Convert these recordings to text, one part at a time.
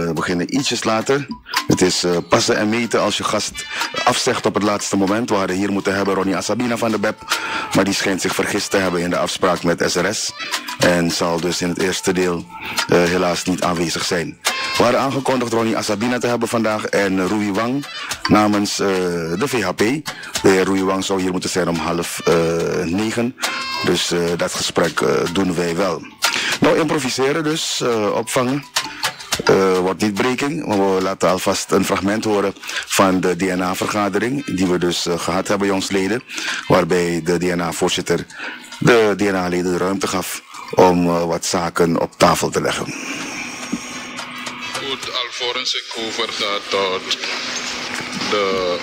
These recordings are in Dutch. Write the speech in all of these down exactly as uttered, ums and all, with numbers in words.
we beginnen ietsjes later. Het is uh, passen en meten als je gast afzegt op het laatste moment. We hadden hier moeten hebben Ronnie Asabina van de B E P. Maar die schijnt zich vergist te hebben in de afspraak met S R S. En zal dus in het eerste deel uh, helaas niet aanwezig zijn. We hadden aangekondigd Ronnie Asabina te hebben vandaag en Rui Wang namens uh, de V H P. De heer Rui Wang zou hier moeten zijn om half uh, negen. Dus uh, dat gesprek uh, doen wij wel. Nou, improviseren dus, uh, opvangen. Uh, wordt niet breking, maar we laten alvast een fragment horen van de D N A-vergadering die we dus uh, gehad hebben, jongsleden, waarbij de D N A-voorzitter de D N A-leden de ruimte gaf om uh, wat zaken op tafel te leggen. Goed, alvorens ik overga tot de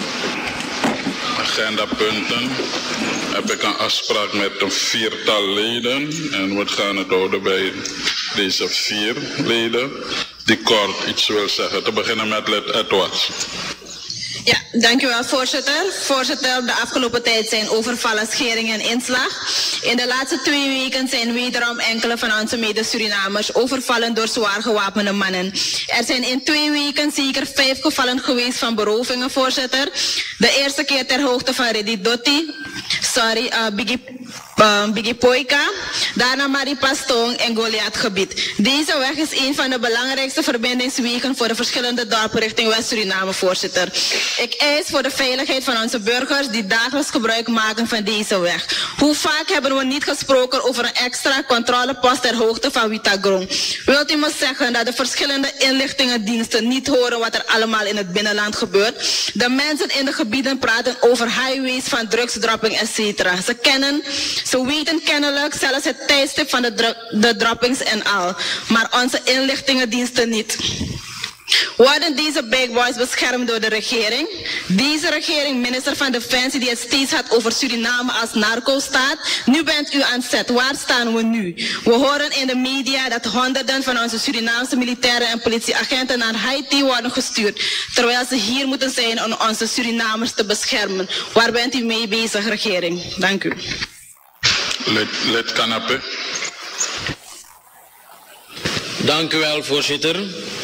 agendapunten heb ik een afspraak met een viertal leden en we gaan het houden bij deze vier leden die kort iets wil zeggen. Te beginnen met Lid Edwards. Ja, dank u wel, voorzitter. Voorzitter, de afgelopen tijd zijn overvallen, scheringen en inslag. In de laatste twee weken zijn wederom enkele van onze mede-Surinamers overvallen door zwaar gewapende mannen. Er zijn in twee weken zeker vijf gevallen geweest van berovingen, voorzitter. De eerste keer ter hoogte van Redidotti, sorry, uh, Biggie, uh, Biggie Poika, daarna Maripastong en Goliath gebied. Deze weg is een van de belangrijkste verbindingswegen voor de verschillende dorpen richting West-Suriname, voorzitter. Ik eis voor de veiligheid van onze burgers die dagelijks gebruik maken van deze weg. Hoe vaak hebben we niet gesproken over een extra controlepost ter hoogte van Witagrong? Wilt u me zeggen dat de verschillende inlichtingendiensten niet horen wat er allemaal in het binnenland gebeurt? De mensen in de gebieden praten over highways van drugsdropping, et cetera. Ze kennen, ze weten kennelijk zelfs het tijdstip van de, de droppings en al. Maar onze inlichtingendiensten niet. Worden deze big boys beschermd door de regering? Deze regering, minister van Defensie, die het steeds had over Suriname als narco-staat. Nu bent u aan zet. Waar staan we nu? We horen in de media dat honderden van onze Surinaamse militairen en politieagenten naar Haiti worden gestuurd. Terwijl ze hier moeten zijn om onze Surinamers te beschermen. Waar bent u mee bezig, regering? Dank u. Lid, lid Kanape. Dank u wel, voorzitter.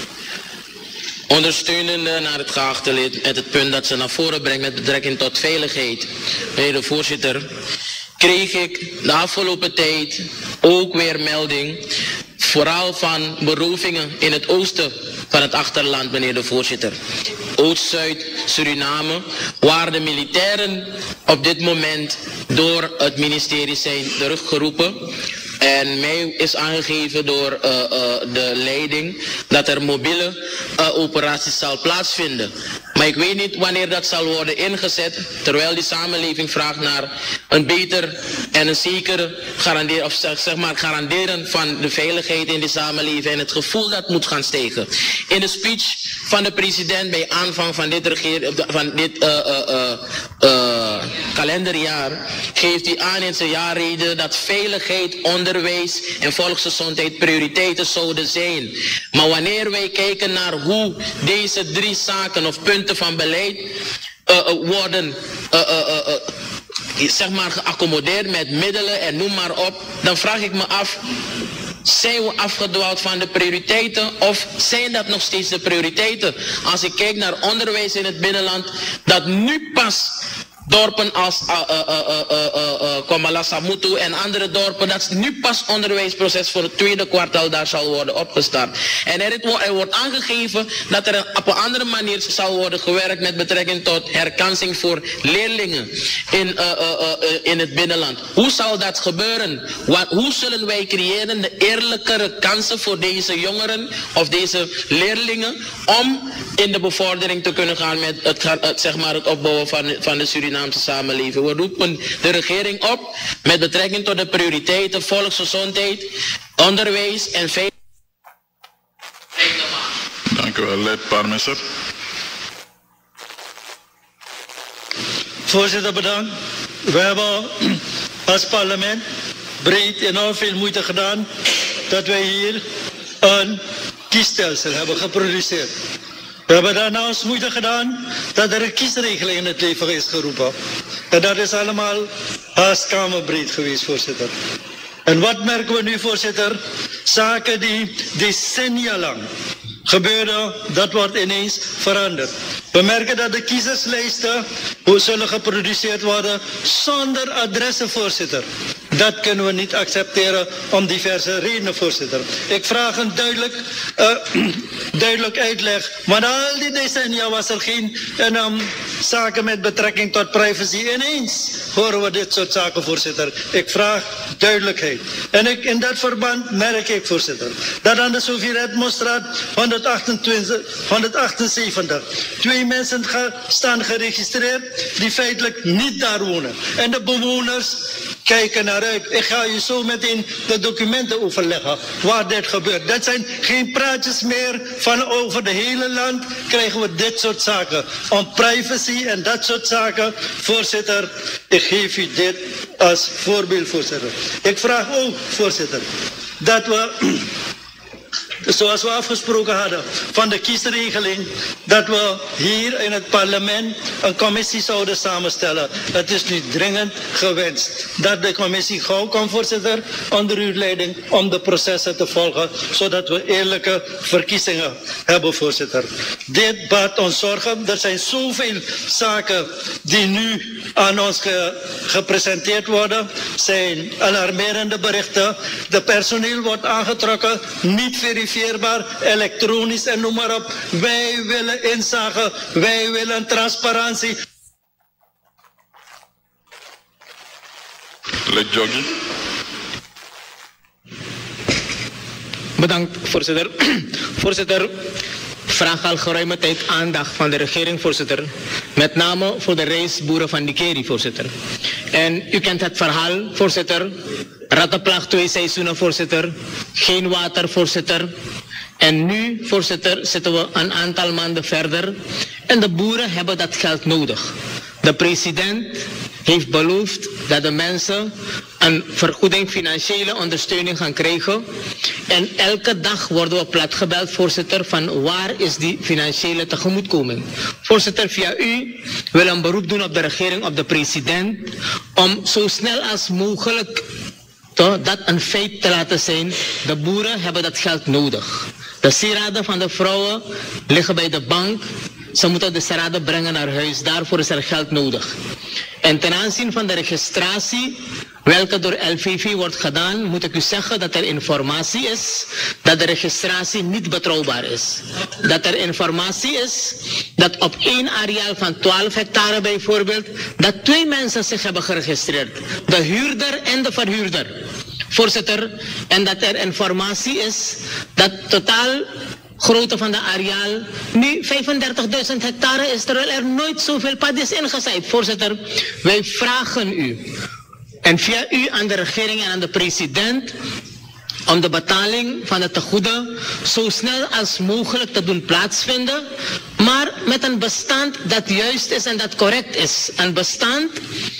Ondersteunende naar het geachte lid met het punt dat ze naar voren brengt met betrekking tot veiligheid. Meneer de voorzitter, kreeg ik de afgelopen tijd ook weer melding, vooral van berovingen in het oosten van het achterland, meneer de voorzitter. Oost-Zuid Suriname, waar de militairen op dit moment door het ministerie zijn teruggeroepen. En mij is aangegeven door uh, uh, de leiding dat er mobiele uh, operaties zal plaatsvinden. Maar ik weet niet wanneer dat zal worden ingezet, terwijl die samenleving vraagt naar een beter en een zekere garanderen, of zeg, zeg maar garanderen van de veiligheid in de samenleving en het gevoel dat moet gaan stijgen. In de speech van de president bij aanvang van dit, regeer, van dit uh, uh, uh, uh, kalenderjaar geeft hij aan in zijn jaarrede dat veiligheid, onderwijs en volksgezondheid prioriteiten zouden zijn. Maar wanneer wij kijken naar hoe deze drie zaken of punten van beleid uh, uh, worden uh, uh, uh, uh, zeg maar geaccommodeerd met middelen en noem maar op, dan vraag ik me af, zijn we afgedwaald van de prioriteiten of zijn dat nog steeds de prioriteiten? Als ik kijk naar onderwijs in het binnenland, dat nu pas dorpen als uh, uh, uh, uh, uh, uh, Komala Samutu en andere dorpen, dat nu pas onderwijsproces voor het tweede kwartaal daar zal worden opgestart. En er, er wordt aangegeven dat er op een andere manier zal worden gewerkt met betrekking tot herkansing voor leerlingen in, uh, uh, uh, in het binnenland. Hoe zal dat gebeuren? Wat, hoe zullen wij creëren de eerlijkere kansen voor deze jongeren of deze leerlingen om in de bevordering te kunnen gaan met het, het, zeg maar het opbouwen van, van de Suriname samenleving. We roepen de regering op met betrekking tot de prioriteiten volksgezondheid, onderwijs en veiligheid. Dank u wel, lid Parmeser. Voorzitter, bedankt. We hebben als parlement breed enorm veel moeite gedaan dat wij hier een kiesstelsel hebben geproduceerd. We hebben daarnaast moeite gedaan dat er een kiesregeling in het leven is geroepen. En dat is allemaal haast kamerbreed geweest, voorzitter. En wat merken we nu, voorzitter? Zaken die decennia lang gebeurde, dat wordt ineens veranderd. We merken dat de kiezerslijsten zullen geproduceerd worden zonder adressen, voorzitter. Dat kunnen we niet accepteren om diverse redenen, voorzitter. Ik vraag een duidelijk, uh, duidelijk uitleg. Want al die decennia was er geen um, zaken met betrekking tot privacy. Ineens horen we dit soort zaken, voorzitter. Ik vraag duidelijkheid. En ik, in dat verband merk ik, voorzitter, dat aan de Sofie Redmondstraat honderdachtenzeventig twee mensen ge, staan geregistreerd die feitelijk niet daar wonen. En de bewoners kijken naar uit. Ik ga u zo meteen de documenten overleggen waar dit gebeurt. Dat zijn geen praatjes meer van over de hele land krijgen we dit soort zaken. Om privacy en dat soort zaken. Voorzitter, ik geef u dit als voorbeeld, voorzitter. Ik vraag ook, voorzitter, dat we, zoals we afgesproken hadden van de kiesregeling, dat we hier in het parlement een commissie zouden samenstellen. Het is nu dringend gewenst dat de commissie gauw komt, voorzitter, onder uw leiding, om de processen te volgen, zodat we eerlijke verkiezingen hebben, voorzitter. Dit baart ons zorgen. Er zijn zoveel zaken die nu aan ons ge gepresenteerd worden. Zijn alarmerende berichten. De personeel wordt aangetrokken, niet verifieerbaar, elektronisch en noem maar op. Wij willen inzage, wij willen transparantie. Lejogi. Bedankt, voorzitter. Voorzitter, vraag al geruime tijd aandacht van de regering, voorzitter. Met name voor de rijstboeren van Nikeri, voorzitter. En u kent het verhaal, voorzitter. Rattenplaag twee seizoenen, voorzitter. Geen water, voorzitter. En nu, voorzitter, zitten we een aantal maanden verder. En de boeren hebben dat geld nodig. De president heeft beloofd dat de mensen een vergoeding, financiële ondersteuning gaan krijgen. En elke dag worden we platgebeld, voorzitter, van waar is die financiële tegemoetkoming. Voorzitter, via u wil een beroep doen op de regering, op de president, om zo snel als mogelijk to, dat een feit te laten zijn. De boeren hebben dat geld nodig. De sieraden van de vrouwen liggen bij de bank. Ze moeten de sieraden brengen naar huis. Daarvoor is er geld nodig. En ten aanzien van de registratie, welke door L V V wordt gedaan, moet ik u zeggen dat er informatie is dat de registratie niet betrouwbaar is. Dat er informatie is dat op één areaal van twaalf hectare bijvoorbeeld, dat twee mensen zich hebben geregistreerd. De huurder en de verhuurder. Voorzitter, en dat er informatie is dat totaal grootte van de areaal nu vijfendertigduizend hectare is, terwijl er nooit zoveel pad is ingezaaid. Voorzitter, wij vragen u en via u aan de regering en aan de president om de betaling van het tegoeden zo snel als mogelijk te doen plaatsvinden, maar met een bestand dat juist is en dat correct is. Een bestand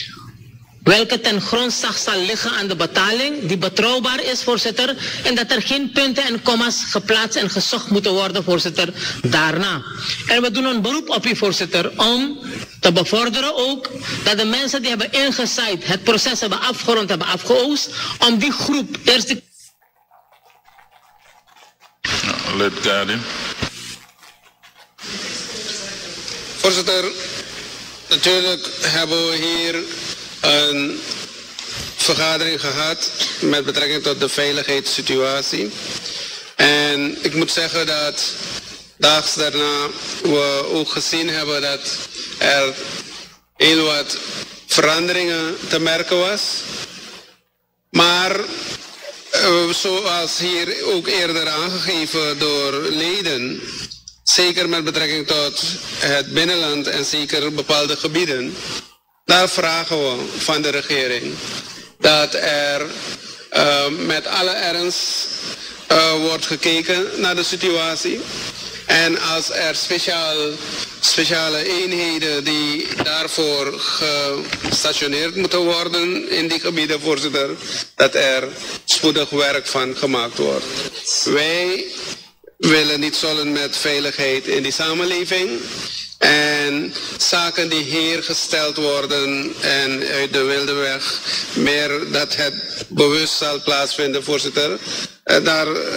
welke ten grondslag zal liggen aan de betaling, die betrouwbaar is, voorzitter, en dat er geen punten en komma's geplaatst en gezocht moeten worden, voorzitter, daarna. En we doen een beroep op u, voorzitter, om te bevorderen ook dat de mensen die hebben ingezaaid, het proces hebben afgerond, hebben afgeoost, om die groep eerst de... Lid Gadi. Voorzitter, natuurlijk hebben we hier een vergadering gehad met betrekking tot de veiligheidssituatie. En ik moet zeggen dat daags daarna we ook gezien hebben dat er heel wat veranderingen te merken was. Maar zoals hier ook eerder aangegeven door leden, zeker met betrekking tot het binnenland en zeker bepaalde gebieden, daar vragen we van de regering dat er uh, met alle ernst uh, wordt gekeken naar de situatie. En als er speciaal, speciale eenheden die daarvoor gestationeerd moeten worden in die gebieden, voorzitter, dat er spoedig werk van gemaakt wordt. Wij willen niet zullen met veiligheid in die samenleving. En zaken die hier gesteld worden en uit de wilde weg, meer dat het bewust zal plaatsvinden, voorzitter. Daar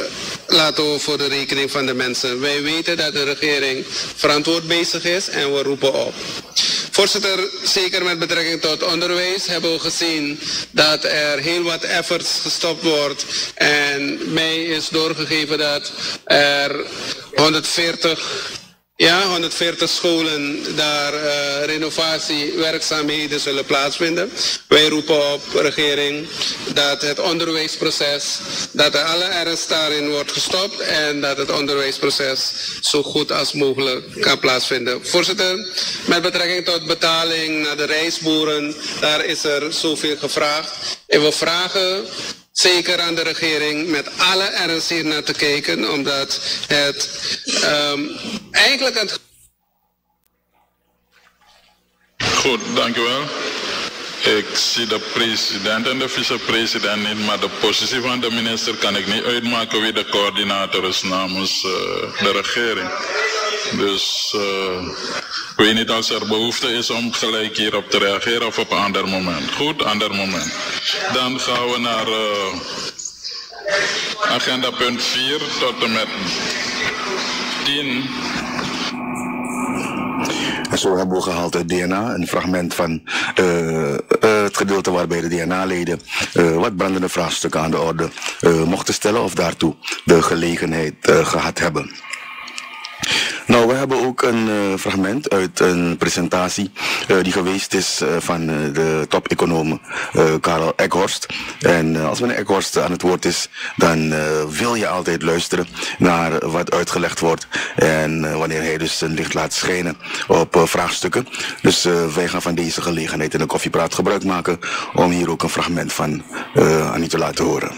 laten we voor de rekening van de mensen. Wij weten dat de regering verantwoord bezig is en we roepen op. Voorzitter, zeker met betrekking tot onderwijs hebben we gezien dat er heel wat efforts gestopt wordt. En mij is doorgegeven dat er honderdveertig... Ja, honderdveertig scholen daar uh, renovatiewerkzaamheden zullen plaatsvinden. Wij roepen op, regering, dat het onderwijsproces, dat er alle ernst daarin wordt gestopt en dat het onderwijsproces zo goed als mogelijk kan plaatsvinden. Voorzitter, met betrekking tot betaling naar de rijstboeren, daar is er zoveel gevraagd. En we vragen zeker aan de regering met alle ernst hier naar te kijken, omdat het um, eigenlijk het... Goed, dank u wel. Ik zie de president en de vicepresident niet, maar de positie van de minister kan ik niet uitmaken wie de coördinator is namens uh, de regering. Dus uh, ik weet niet als er behoefte is om gelijk hierop te reageren of op een ander moment. Goed, ander moment. Dan gaan we naar uh, agenda punt vier tot en met tien. En zo hebben we gehaald het D N A, een fragment van uh, uh, het gedeelte waarbij de D N A-leden uh, wat brandende vraagstukken aan de orde uh, mochten stellen of daartoe de gelegenheid uh, gehad hebben. Nou, we hebben ook een uh, fragment uit een presentatie uh, die geweest is uh, van uh, de top-econoom uh, Karel Ekhorst. En uh, als meneer Ekhorst aan het woord is, dan uh, wil je altijd luisteren naar wat uitgelegd wordt. En uh, wanneer hij dus een licht laat schijnen op uh, vraagstukken. Dus uh, wij gaan van deze gelegenheid in de koffiepraat gebruik maken om hier ook een fragment van uh, aan u te laten horen.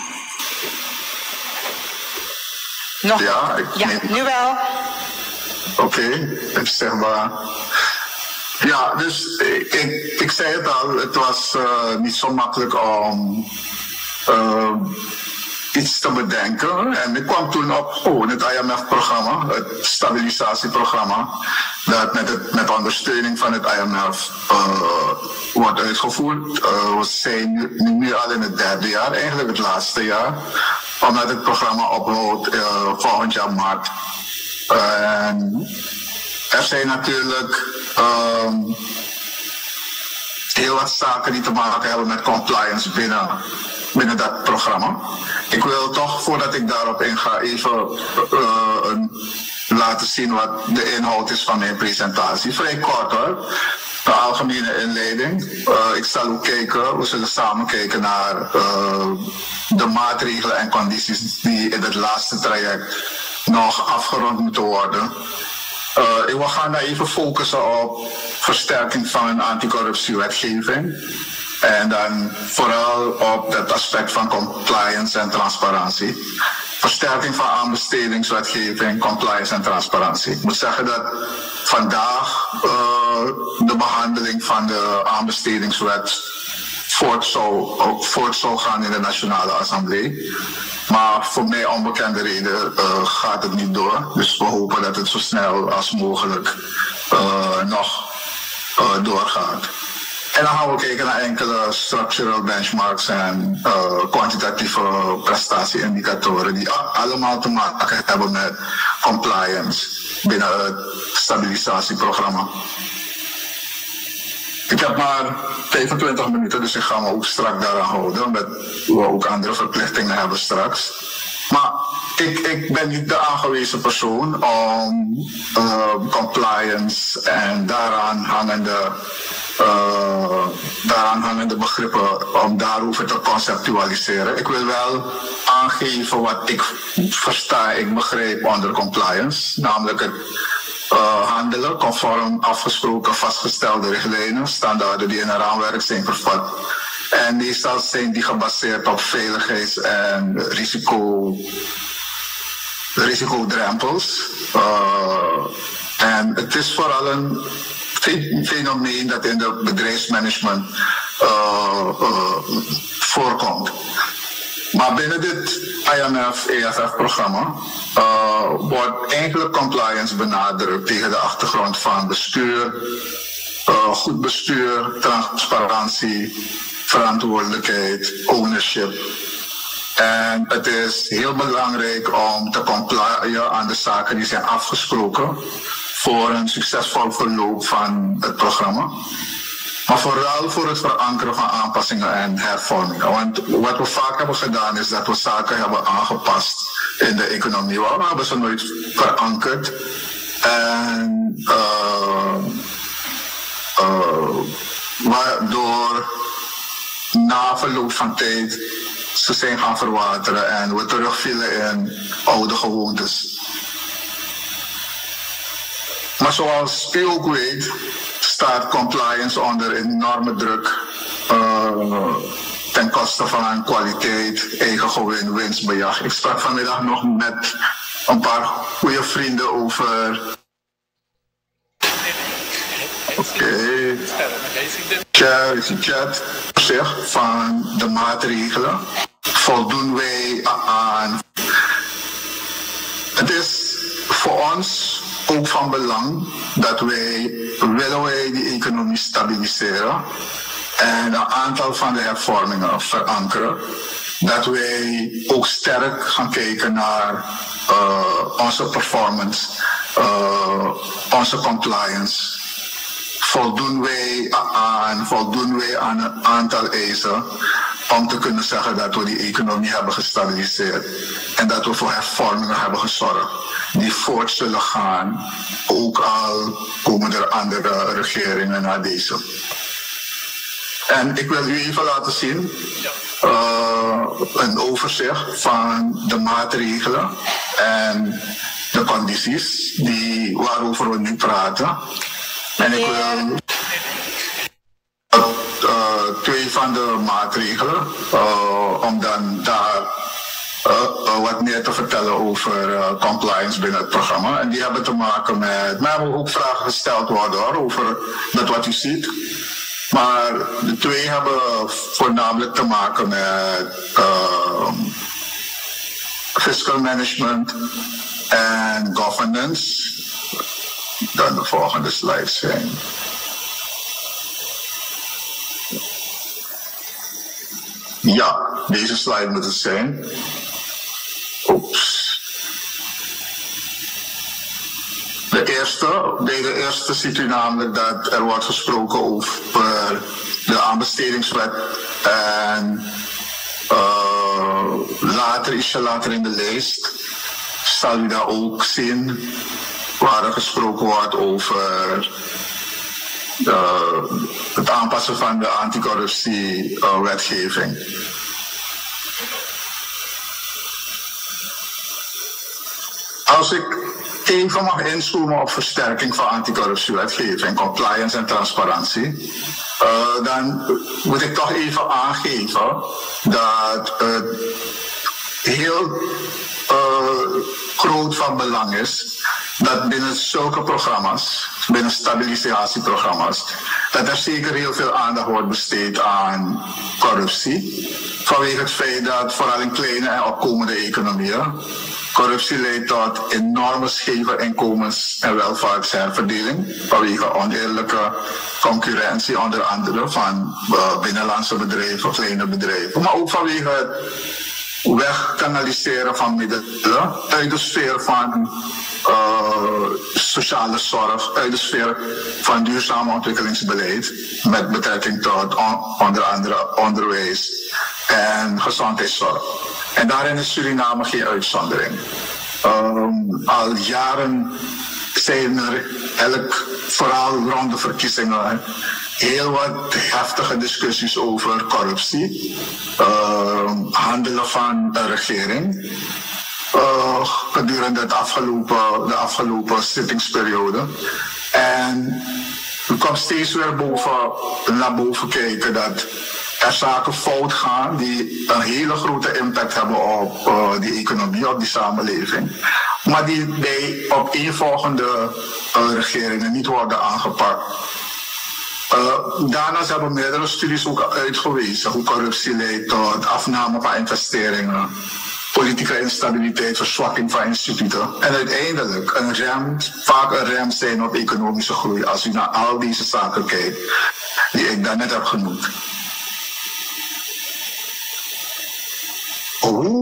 Nog? Ja, ik ja nu wel. Oké, okay, zeg maar. Ja, dus ik, ik, ik zei het al, het was uh, niet zo makkelijk om uh, iets te bedenken. En ik kwam toen op gewoon het I M F-programma, het stabilisatieprogramma, dat met, het, met ondersteuning van het I M F uh, wordt uitgevoerd. Uh, we zijn nu, nu al in het derde jaar, eigenlijk het laatste jaar, omdat het programma ophoudt uh, volgend jaar maart. En er zijn natuurlijk um, heel wat zaken die te maken hebben met compliance binnen, binnen dat programma. Ik wil toch, voordat ik daarop inga, even uh, een, laten zien wat de inhoud is van mijn presentatie. Vrij kort hoor, de algemene inleiding. Uh, ik zal ook kijken, we zullen samen kijken naar uh, de maatregelen en condities die in het laatste traject nog afgerond moeten worden. Uh, ik wil gaan daar even focussen op versterking van een anticorruptiewetgeving. En dan vooral op het aspect van compliance en transparantie. Versterking van aanbestedingswetgeving, compliance en transparantie. Ik moet zeggen dat vandaag uh, de behandeling van de aanbestedingswet voort zou, voort zou gaan in de Nationale Assemblée. Maar voor mij onbekende reden uh, gaat het niet door. Dus we hopen dat het zo snel als mogelijk uh, nog uh, doorgaat. En dan gaan we kijken naar enkele structural benchmarks en uh, kwantitatieve prestatieindicatoren die allemaal te maken hebben met compliance binnen het stabilisatieprogramma. Ik heb maar vijfentwintig minuten, dus ik ga me ook strak daaraan houden, omdat we ook andere verplichtingen hebben straks. Maar ik, ik ben niet de aangewezen persoon om uh, compliance en daaraan hangende, uh, daaraan hangende begrippen, om daarover te conceptualiseren. Ik wil wel aangeven wat ik versta, ik begrijp onder compliance, namelijk het Uh, handelen conform afgesproken vastgestelde richtlijnen, standaarden die in een raamwerk zijn vervat. En meestal zijn die gebaseerd op veiligheids- en risico, risicodrempels. Uh, en het is vooral een fenomeen dat in de bedrijfsmanagement uh, uh, voorkomt. Maar binnen dit I M F E F F-programma uh, wordt eigenlijk compliance benadrukt tegen de achtergrond van bestuur, uh, goed bestuur, transparantie, verantwoordelijkheid, ownership. En het is heel belangrijk om te complyen aan de zaken die zijn afgesproken voor een succesvol verloop van het programma. Maar vooral voor het verankeren van aanpassingen en hervormingen. Want wat we vaak hebben gedaan is dat we zaken hebben aangepast in de economie. We hebben ze nooit verankerd. En uh, uh, waardoor na verloop van tijd ze zijn gaan verwateren en we terugvielen in oude gewoontes. Maar zoals u ook weet, staat compliance onder enorme druk uh, ten koste van kwaliteit, eigen gewin, winstbejag. Ik sprak vanmiddag nog met een paar goede vrienden over. Oké. Okay. Chat zich van de maatregelen. Voldoen wij aan. Het is voor ons ook van belang dat wij, willen wij die economie stabiliseren en een aantal van de hervormingen verankeren, dat wij ook sterk gaan kijken naar uh, onze performance, uh, onze compliance. Voldoen wij aan, voldoen wij aan een aantal eisen om te kunnen zeggen dat we die economie hebben gestabiliseerd en dat we voor hervormingen hebben gezorgd die voort zullen gaan, ook al komen er andere regeringen naar deze. En ik wil u even laten zien uh, een overzicht van de maatregelen en de condities die, waarover we nu praten. En ik wil uh, twee van de maatregelen, uh, om dan daar uh, uh, wat meer te vertellen over uh, compliance binnen het programma. En die hebben te maken met, maar er ook vragen gesteld worden hoor, over dat wat u ziet. Maar de twee hebben voornamelijk te maken met uh, fiscal management en governance. Dan de volgende slide zijn. Ja, deze slide moet het zijn. Oeps. De eerste, bij de eerste ziet u namelijk dat er wordt gesproken over de aanbestedingswet en uh, later, ietsje later in de lijst, zal u daar ook zien waar er gesproken wordt over uh, het aanpassen van de anticorruptiewetgeving. Uh, Als ik even mag inzoomen op versterking van anticorruptiewetgeving, compliance en transparantie, uh, dan moet ik toch even aangeven dat het heel uh, groot van belang is dat binnen zulke programma's, binnen stabilisatieprogramma's, dat er zeker heel veel aandacht wordt besteed aan corruptie. Vanwege het feit dat vooral in kleine en opkomende economieën corruptie leidt tot enorme scheve inkomens- en welvaartsherverdeling vanwege oneerlijke concurrentie, onder andere van uh, binnenlandse bedrijven, kleine bedrijven, maar ook vanwege het wegkanaliseren van middelen uit de sfeer van uh, sociale zorg, uit de sfeer van duurzaam ontwikkelingsbeleid met betrekking tot on, onder andere onderwijs en gezondheidszorg. En daarin is Suriname geen uitzondering. Um, al jaren zijn er, elk, vooral rond de verkiezingen, heel wat heftige discussies over corruptie, uh, handelen van de regering. Uh, gedurende het afgelopen, de afgelopen zittingsperiode. En er komt steeds weer boven, naar boven kijken dat er zaken fout gaan die een hele grote impact hebben op uh, die economie, op die samenleving. Maar die bij opeenvolgende uh, regeringen niet worden aangepakt. Uh, daarnaast hebben meerdere studies ook uitgewezen hoe corruptie leidt tot afname van investeringen, politieke instabiliteit, verzwakking van instituten en uiteindelijk een rem, vaak een rem zijn op economische groei als u naar al deze zaken kijkt die ik daarnet heb genoemd. Hoe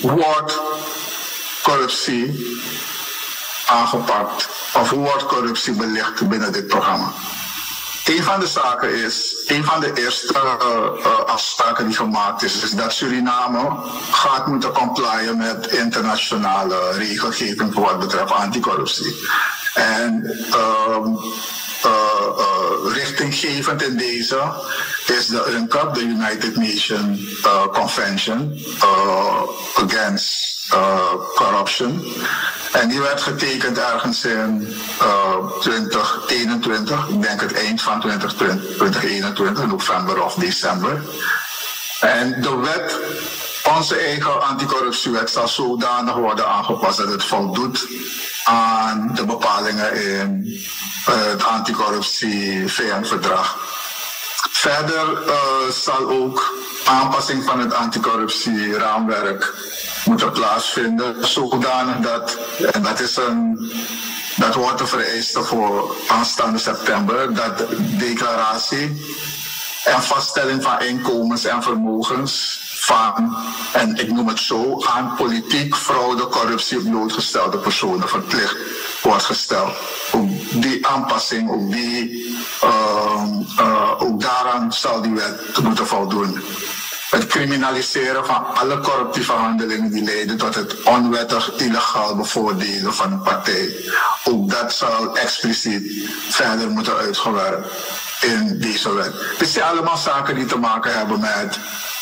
wordt corruptie aangepakt of hoe wordt corruptie belicht binnen dit programma? Een van de zaken is, een van de eerste uh, uh, afspraken die gemaakt is, is dat Suriname gaat moeten complyen met internationale regelgeving voor wat betreft anticorruptie. En um, uh, uh, richtinggevend in deze is de U N C A P, de United Nations uh, Convention uh, Against uh, Corruption. En die werd getekend ergens in uh, twintig eenentwintig, ik denk het eind van twintig eenentwintig, november of december. En de wet, onze eigen anticorruptiewet, zal zodanig worden aangepast dat het voldoet aan de bepalingen in uh, het anticorruptie V N-verdrag. Verder uh, zal ook aanpassing van het anticorruptieraamwerk moeten plaatsvinden, zodanig dat, en dat is een, dat wordt een vereiste voor aanstaande september, dat declaratie en vaststelling van inkomens en vermogens van, en ik noem het zo, aan politiek, fraude, corruptie op blootgestelde personen verplicht wordt gesteld. Ook die aanpassing, ook, die, uh, uh, ook daaraan zal die wet moeten voldoen. Het criminaliseren van alle corruptieve handelingen die leiden tot het onwettig illegaal bevoordelen van een partij. Ook dat zal expliciet verder moeten uitgewerkt in deze wet. Dit zijn allemaal zaken die te maken hebben met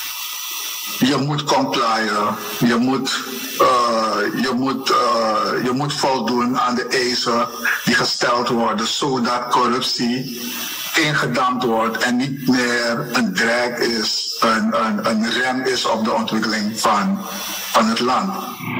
je moet complyen, je moet, uh, je, moet, uh, je moet voldoen aan de eisen die gesteld worden, zodat corruptie ingedampt wordt en niet meer een drag is, een, een, een rem is op de ontwikkeling van, van het land.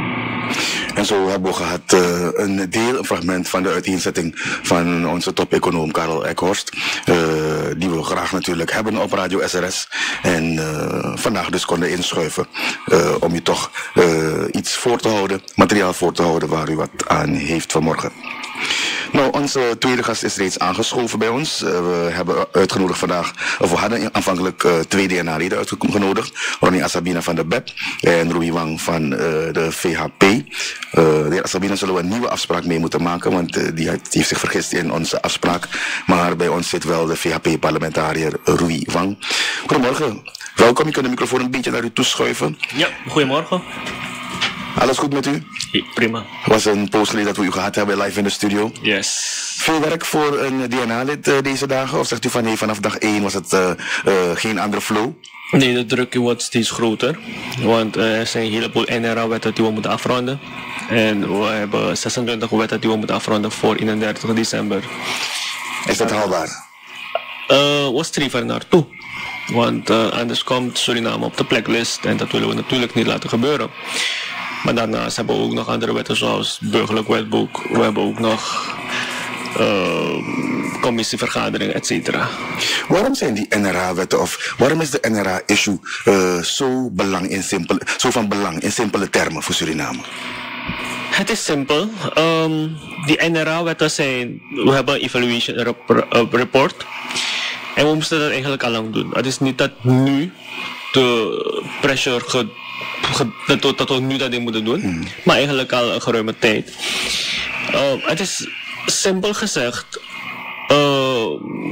En zo hebben we gehad uh, een deel, een fragment van de uiteenzetting van onze top-econoom Karel Ekhorst, uh, die we graag natuurlijk hebben op Radio S R S. En uh, vandaag dus konden inschuiven uh, om u toch uh, iets voor te houden, materiaal voor te houden waar u wat aan heeft vanmorgen. Nou, onze tweede gast is reeds aangeschoven bij ons. Uh, we hebben uitgenodigd vandaag, of we hadden aanvankelijk uh, twee D N A-leden uitgenodigd. Ronnie Asabina van de B E P en Rui Wang van uh, de V H P. Uh, de heer Asabina zullen we een nieuwe afspraak mee moeten maken, want uh, die, heeft, die heeft zich vergist in onze afspraak. Maar bij ons zit wel de V H P-parlementariër Rui Wang. Goedemorgen. Welkom, je kunt de microfoon een beetje naar u toeschuiven. Ja, goedemorgen. Alles goed met u? Ja, prima. Het was een poos geleden dat we u gehad hebben live in de studio. Yes. Veel werk voor een D N A-lid uh, deze dagen? Of zegt u van nee, vanaf dag één was het uh, uh, geen andere flow? Nee, de druk wordt steeds groter. Want uh, er zijn een heleboel N R A-wetten die we moeten afronden. En we hebben zesentwintig wetten die we moeten afronden voor eenendertig december. Is dat haalbaar? Uh, we streven er naartoe. Want uh, anders komt Suriname op de blacklist en dat willen we natuurlijk niet laten gebeuren. Maar daarnaast hebben we ook nog andere wetten zoals burgerlijk wetboek. We hebben ook nog uh, commissievergaderingen, et cetera. Waarom zijn die N R A-wetten of waarom is de N R A-issue uh, zo, belang in simpele, zo van belang in simpele termen voor Suriname? Het is simpel. Um, die N R A-wetten zijn, we hebben een evaluation report. En we moesten dat eigenlijk al lang doen. Het is niet dat nu de pressure ge, ge, dat, dat we nu dat ding moeten doen, hmm. maar eigenlijk al een geruime tijd. Uh, het is simpel gezegd, uh,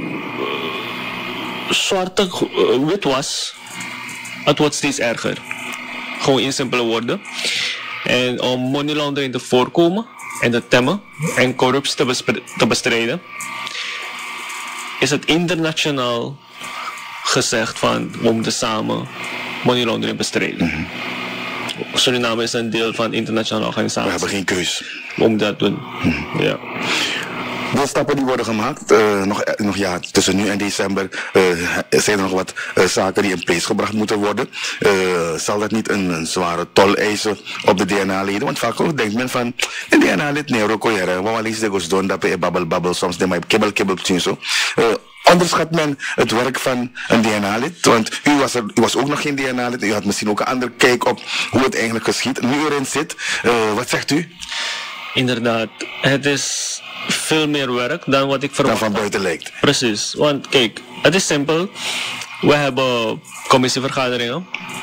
zwarte uh, witwas, het wordt steeds erger. Gewoon in simpele woorden. En om money laundering te voorkomen en te temmen en corruptie te, bespre- te bestrijden, is het internationaal gezegd van we moeten samen money laundering bestrijden. Mm-hmm. Suriname is een deel van internationale organisaties. We hebben geen keus. Om dat te doen. Mm-hmm. Ja. De stappen die worden gemaakt, uh, nog, nog ja, tussen nu en december, uh, zijn er nog wat uh, zaken die in place gebracht moeten worden. Uh, zal dat niet een, een zware tol eisen op de D N A-leden? Want vaak ook denkt men van, een D N A-lid, nee, rokoyere, wat wel eens de goes doen, dat je babbel, babbel, soms de maar kibbel, kibbel, zo. Uh, Onderschat men het werk van een D N A-lid? Want u was, er, u was ook nog geen D N A-lid. U had misschien ook een andere kijk op hoe het eigenlijk geschiet. Nu u erin zit, uh, wat zegt u? Inderdaad, het is veel meer werk dan wat ik verwacht. Dan van buiten lijkt. Precies, want kijk, het is simpel. We hebben commissievergaderingen.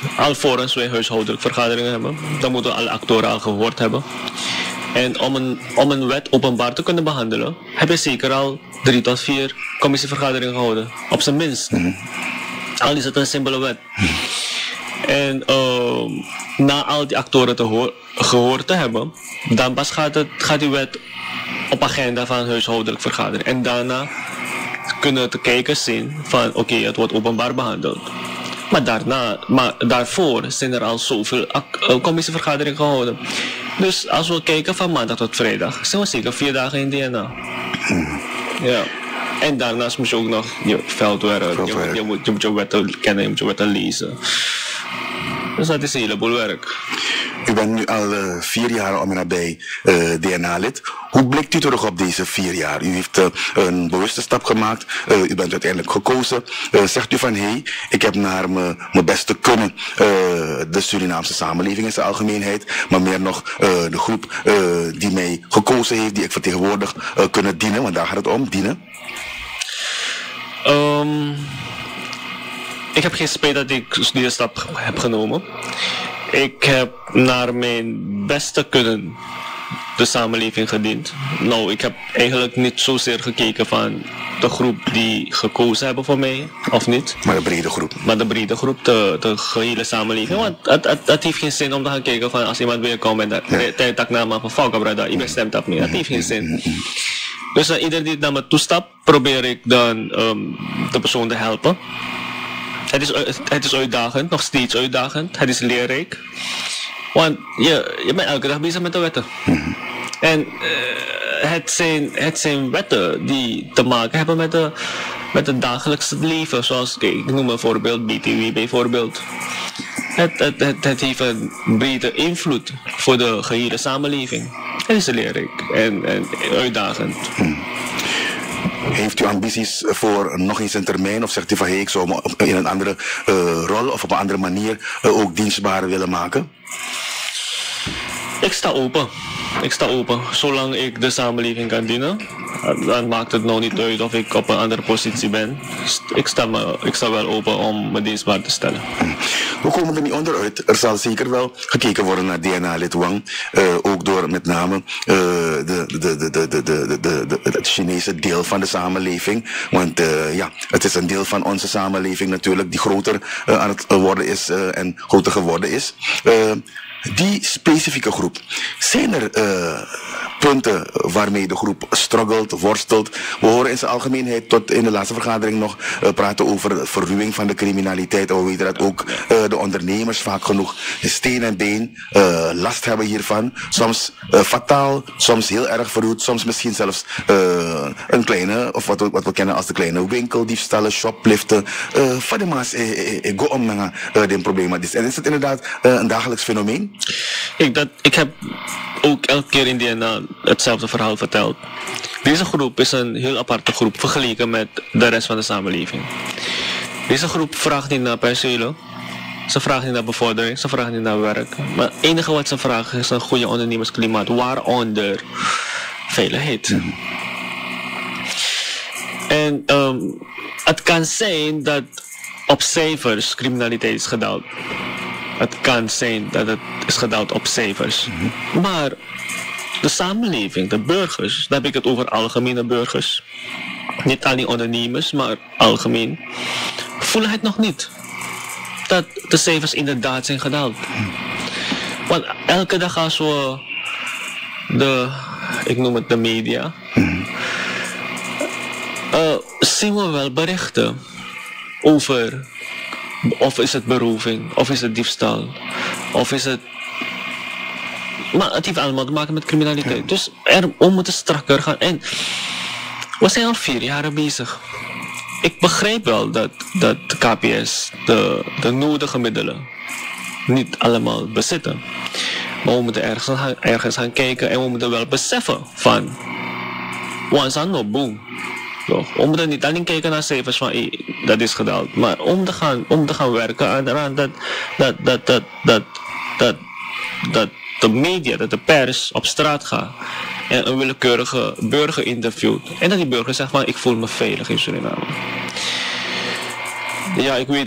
alvorens wij huishoudelijke vergaderingen hebben, dan moeten alle actoren al gehoord hebben. En om een, om een wet openbaar te kunnen behandelen, heb je zeker al drie tot vier commissievergaderingen gehouden. Op zijn minst. Mm-hmm. Al is het een simpele wet. Mm-hmm. En uh, na al die actoren te hoor, gehoord te hebben, dan pas gaat, het, gaat die wet op agenda van huishoudelijke vergadering. En daarna kunnen de kijkers zien van oké, okay, het wordt openbaar behandeld. Maar, daarna, maar daarvoor zijn er al zoveel uh, commissievergaderingen gehouden. Dus als we kijken van maandag tot vrijdag, zijn we zeker vier dagen in D N A. Mm. Ja. En daarnaast moet je ook nog je veldwerk, je, je, moet, je moet je wetten kennen, je moet je wetten lezen. Dus dat is een heleboel werk. U bent nu al uh, vier jaar om en nabij uh, D N A-lid. Hoe blikt u terug op deze vier jaar? U heeft uh, een bewuste stap gemaakt. Uh, u bent uiteindelijk gekozen. Uh, zegt u van, hé, hey, ik heb naar mijn beste kunnen uh, de Surinaamse samenleving in zijn algemeenheid, maar meer nog uh, de groep uh, die mij gekozen heeft, die ik vertegenwoordig, uh, kunnen dienen, want daar gaat het om, dienen? Um, ik heb geen spijt dat ik deze stap heb genomen. Ik heb naar mijn beste kunnen de samenleving gediend. Nou, ik heb eigenlijk niet zozeer gekeken van de groep die gekozen hebben voor mij, of niet. Maar de brede groep. Maar de brede groep, de, de gehele samenleving. Want het, het, het heeft geen zin om te gaan kijken van als iemand binnenkomt en dat hij tak naar me van Falka, brada, ik ben stemt op me. Dat heeft geen zin. Dus uh, ieder die naar me toestapt, probeer ik dan um, de persoon te helpen. Het is, het is uitdagend, nog steeds uitdagend. Het is leerrijk. Want je, je bent elke dag bezig met de wetten. Mm-hmm. En uh, het, zijn, het zijn wetten die te maken hebben met, de, met het dagelijkse leven. Zoals, kijk, ik noem een voorbeeld, B T W bijvoorbeeld. Het, het, het, het heeft een brede invloed voor de gehele samenleving. Het is leerrijk en, en uitdagend. Mm. Heeft u ambities voor nog eens een termijn of zegt u van hey, ik zou me in een andere uh, rol of op een andere manier uh, ook dienstbaar willen maken? Ik sta open. Ik sta open. Zolang ik de samenleving kan dienen, dan maakt het nou niet uit of ik op een andere positie ben. Ik sta, me, ik sta wel open om me dienstbaar te stellen. We komen er niet onderuit. Er zal zeker wel gekeken worden naar D N A-lid Wang. Uh, ook door met name uh, de, de, de, de, de, de, de, de, de, het Chinese deel van de samenleving. Want uh, ja, het is een deel van onze samenleving natuurlijk die groter uh, aan het worden is uh, en groter geworden is. Uh, Die specifieke groep, zijn er uh, punten waarmee de groep struggelt, worstelt? We horen in zijn algemeenheid tot in de laatste vergadering nog uh, praten over verruwing van de criminaliteit. En we weten dat ook uh, de ondernemers vaak genoeg steen en been uh, last hebben hiervan. Soms uh, fataal, soms heel erg verruwd, soms misschien zelfs uh, een kleine, of wat we, wat we kennen als de kleine winkeldiefstallen, shopliften. Uh, van de maas, ik go om naar dit probleem. En is het inderdaad uh, een dagelijks fenomeen? Ik, dat, ik heb ook elke keer in D N A hetzelfde verhaal verteld. Deze groep is een heel aparte groep vergeleken met de rest van de samenleving. Deze groep vraagt niet naar percelen, ze vragen niet naar bevordering, ze vragen niet naar werk. Maar het enige wat ze vragen is een goede ondernemersklimaat, waaronder veiligheid. Mm-hmm. En um, het kan zijn dat op cijfers criminaliteit is gedaald. Het kan zijn dat het is gedaald op cijfers. Mm-hmm. Maar de samenleving, de burgers, dan heb ik het over algemene burgers. Niet alleen ondernemers, maar algemeen. Voelen het nog niet. Dat de cijfers inderdaad zijn gedaald. Mm. Want elke dag als we de, ik noem het de media, mm. uh, zien we wel berichten over... Of is het beroving, of is het diefstal, of is het... Maar het heeft allemaal te maken met criminaliteit. Ja. Dus er, we moeten strakker gaan. En we zijn al vier jaar bezig. Ik begrijp wel dat, dat de K P S de, de nodige middelen niet allemaal bezitten. Maar we moeten ergens gaan, ergens gaan kijken en we moeten wel beseffen van... Once aan no boom. Toch? We moeten niet alleen kijken naar cijfers van hey, dat is gedaald, maar om te gaan, om te gaan werken aan, aan dat, dat, dat, dat, dat, dat, dat de media, dat de pers op straat gaat en een willekeurige burger interviewt en dat die burger zegt van ik voel me veilig in Suriname. Ja, ik weet dat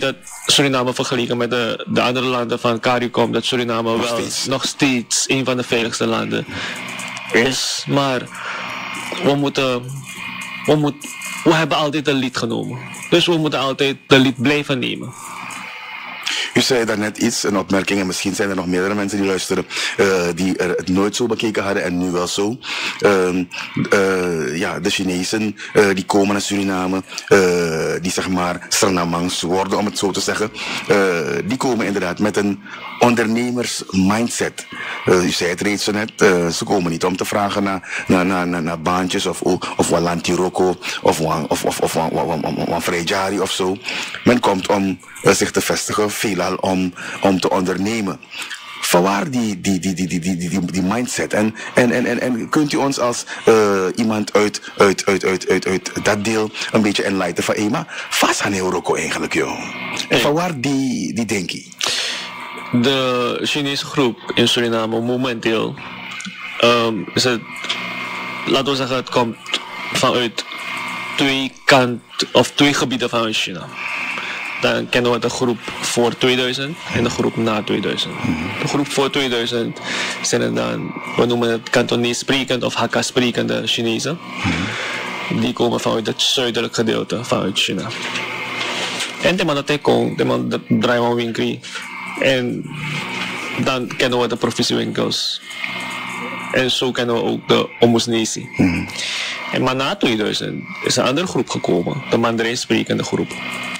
Suriname vergeleken met de, de andere landen van CARICOM, dat Suriname nog wel steeds. nog steeds een van de veiligste landen is. Maar we moeten, we, moet, we hebben altijd de lead genomen. Dus we moeten altijd de lead blijven nemen. U zei daarnet iets, een opmerking, en misschien zijn er nog meerdere mensen die luisteren, uh, die er het nooit zo bekeken hadden en nu wel zo. Uh, uh, ja, de Chinezen uh, die komen naar Suriname, uh, die zeg maar Stranamangs worden, om het zo te zeggen. Uh, die komen inderdaad met een ondernemers-mindset. Uh, u zei het reeds zo net, uh, ze komen niet om te vragen naar, naar, naar, naar, naar baantjes of, of Walantiroko of wan, of, of, of, wan, wan, wan, wan Vrijjari of zo. Men komt om uh, zich te vestigen, veelal om, om te ondernemen. Vanwaar die, die, die, die, die, die, die, die mindset? En, en, en, en, en kunt u ons als uh, iemand uit, uit, uit, uit, uit, uit dat deel een beetje enlighten van Ema? Vast aan Euroko eigenlijk, joh. En vanwaar die, die denkie? De Chinese groep in Suriname momenteel um, is het, laten we zeggen, het komt vanuit twee kant of twee gebieden van China. Dan kennen we de groep voor tweeduizend en de groep na tweeduizend. De groep voor tweeduizend zijn er dan, we noemen het Cantonese sprekend of Hakka sprekende Chinezen. Die komen vanuit het zuidelijk gedeelte van China. En die man dat hij komt, die man dat draaien winkel. En dan kennen we de provinciewinkels. En zo kennen we ook de Omusnesi. Mm. En maar na tweeduizend is een andere groep gekomen, de Mandarijn sprekende groep.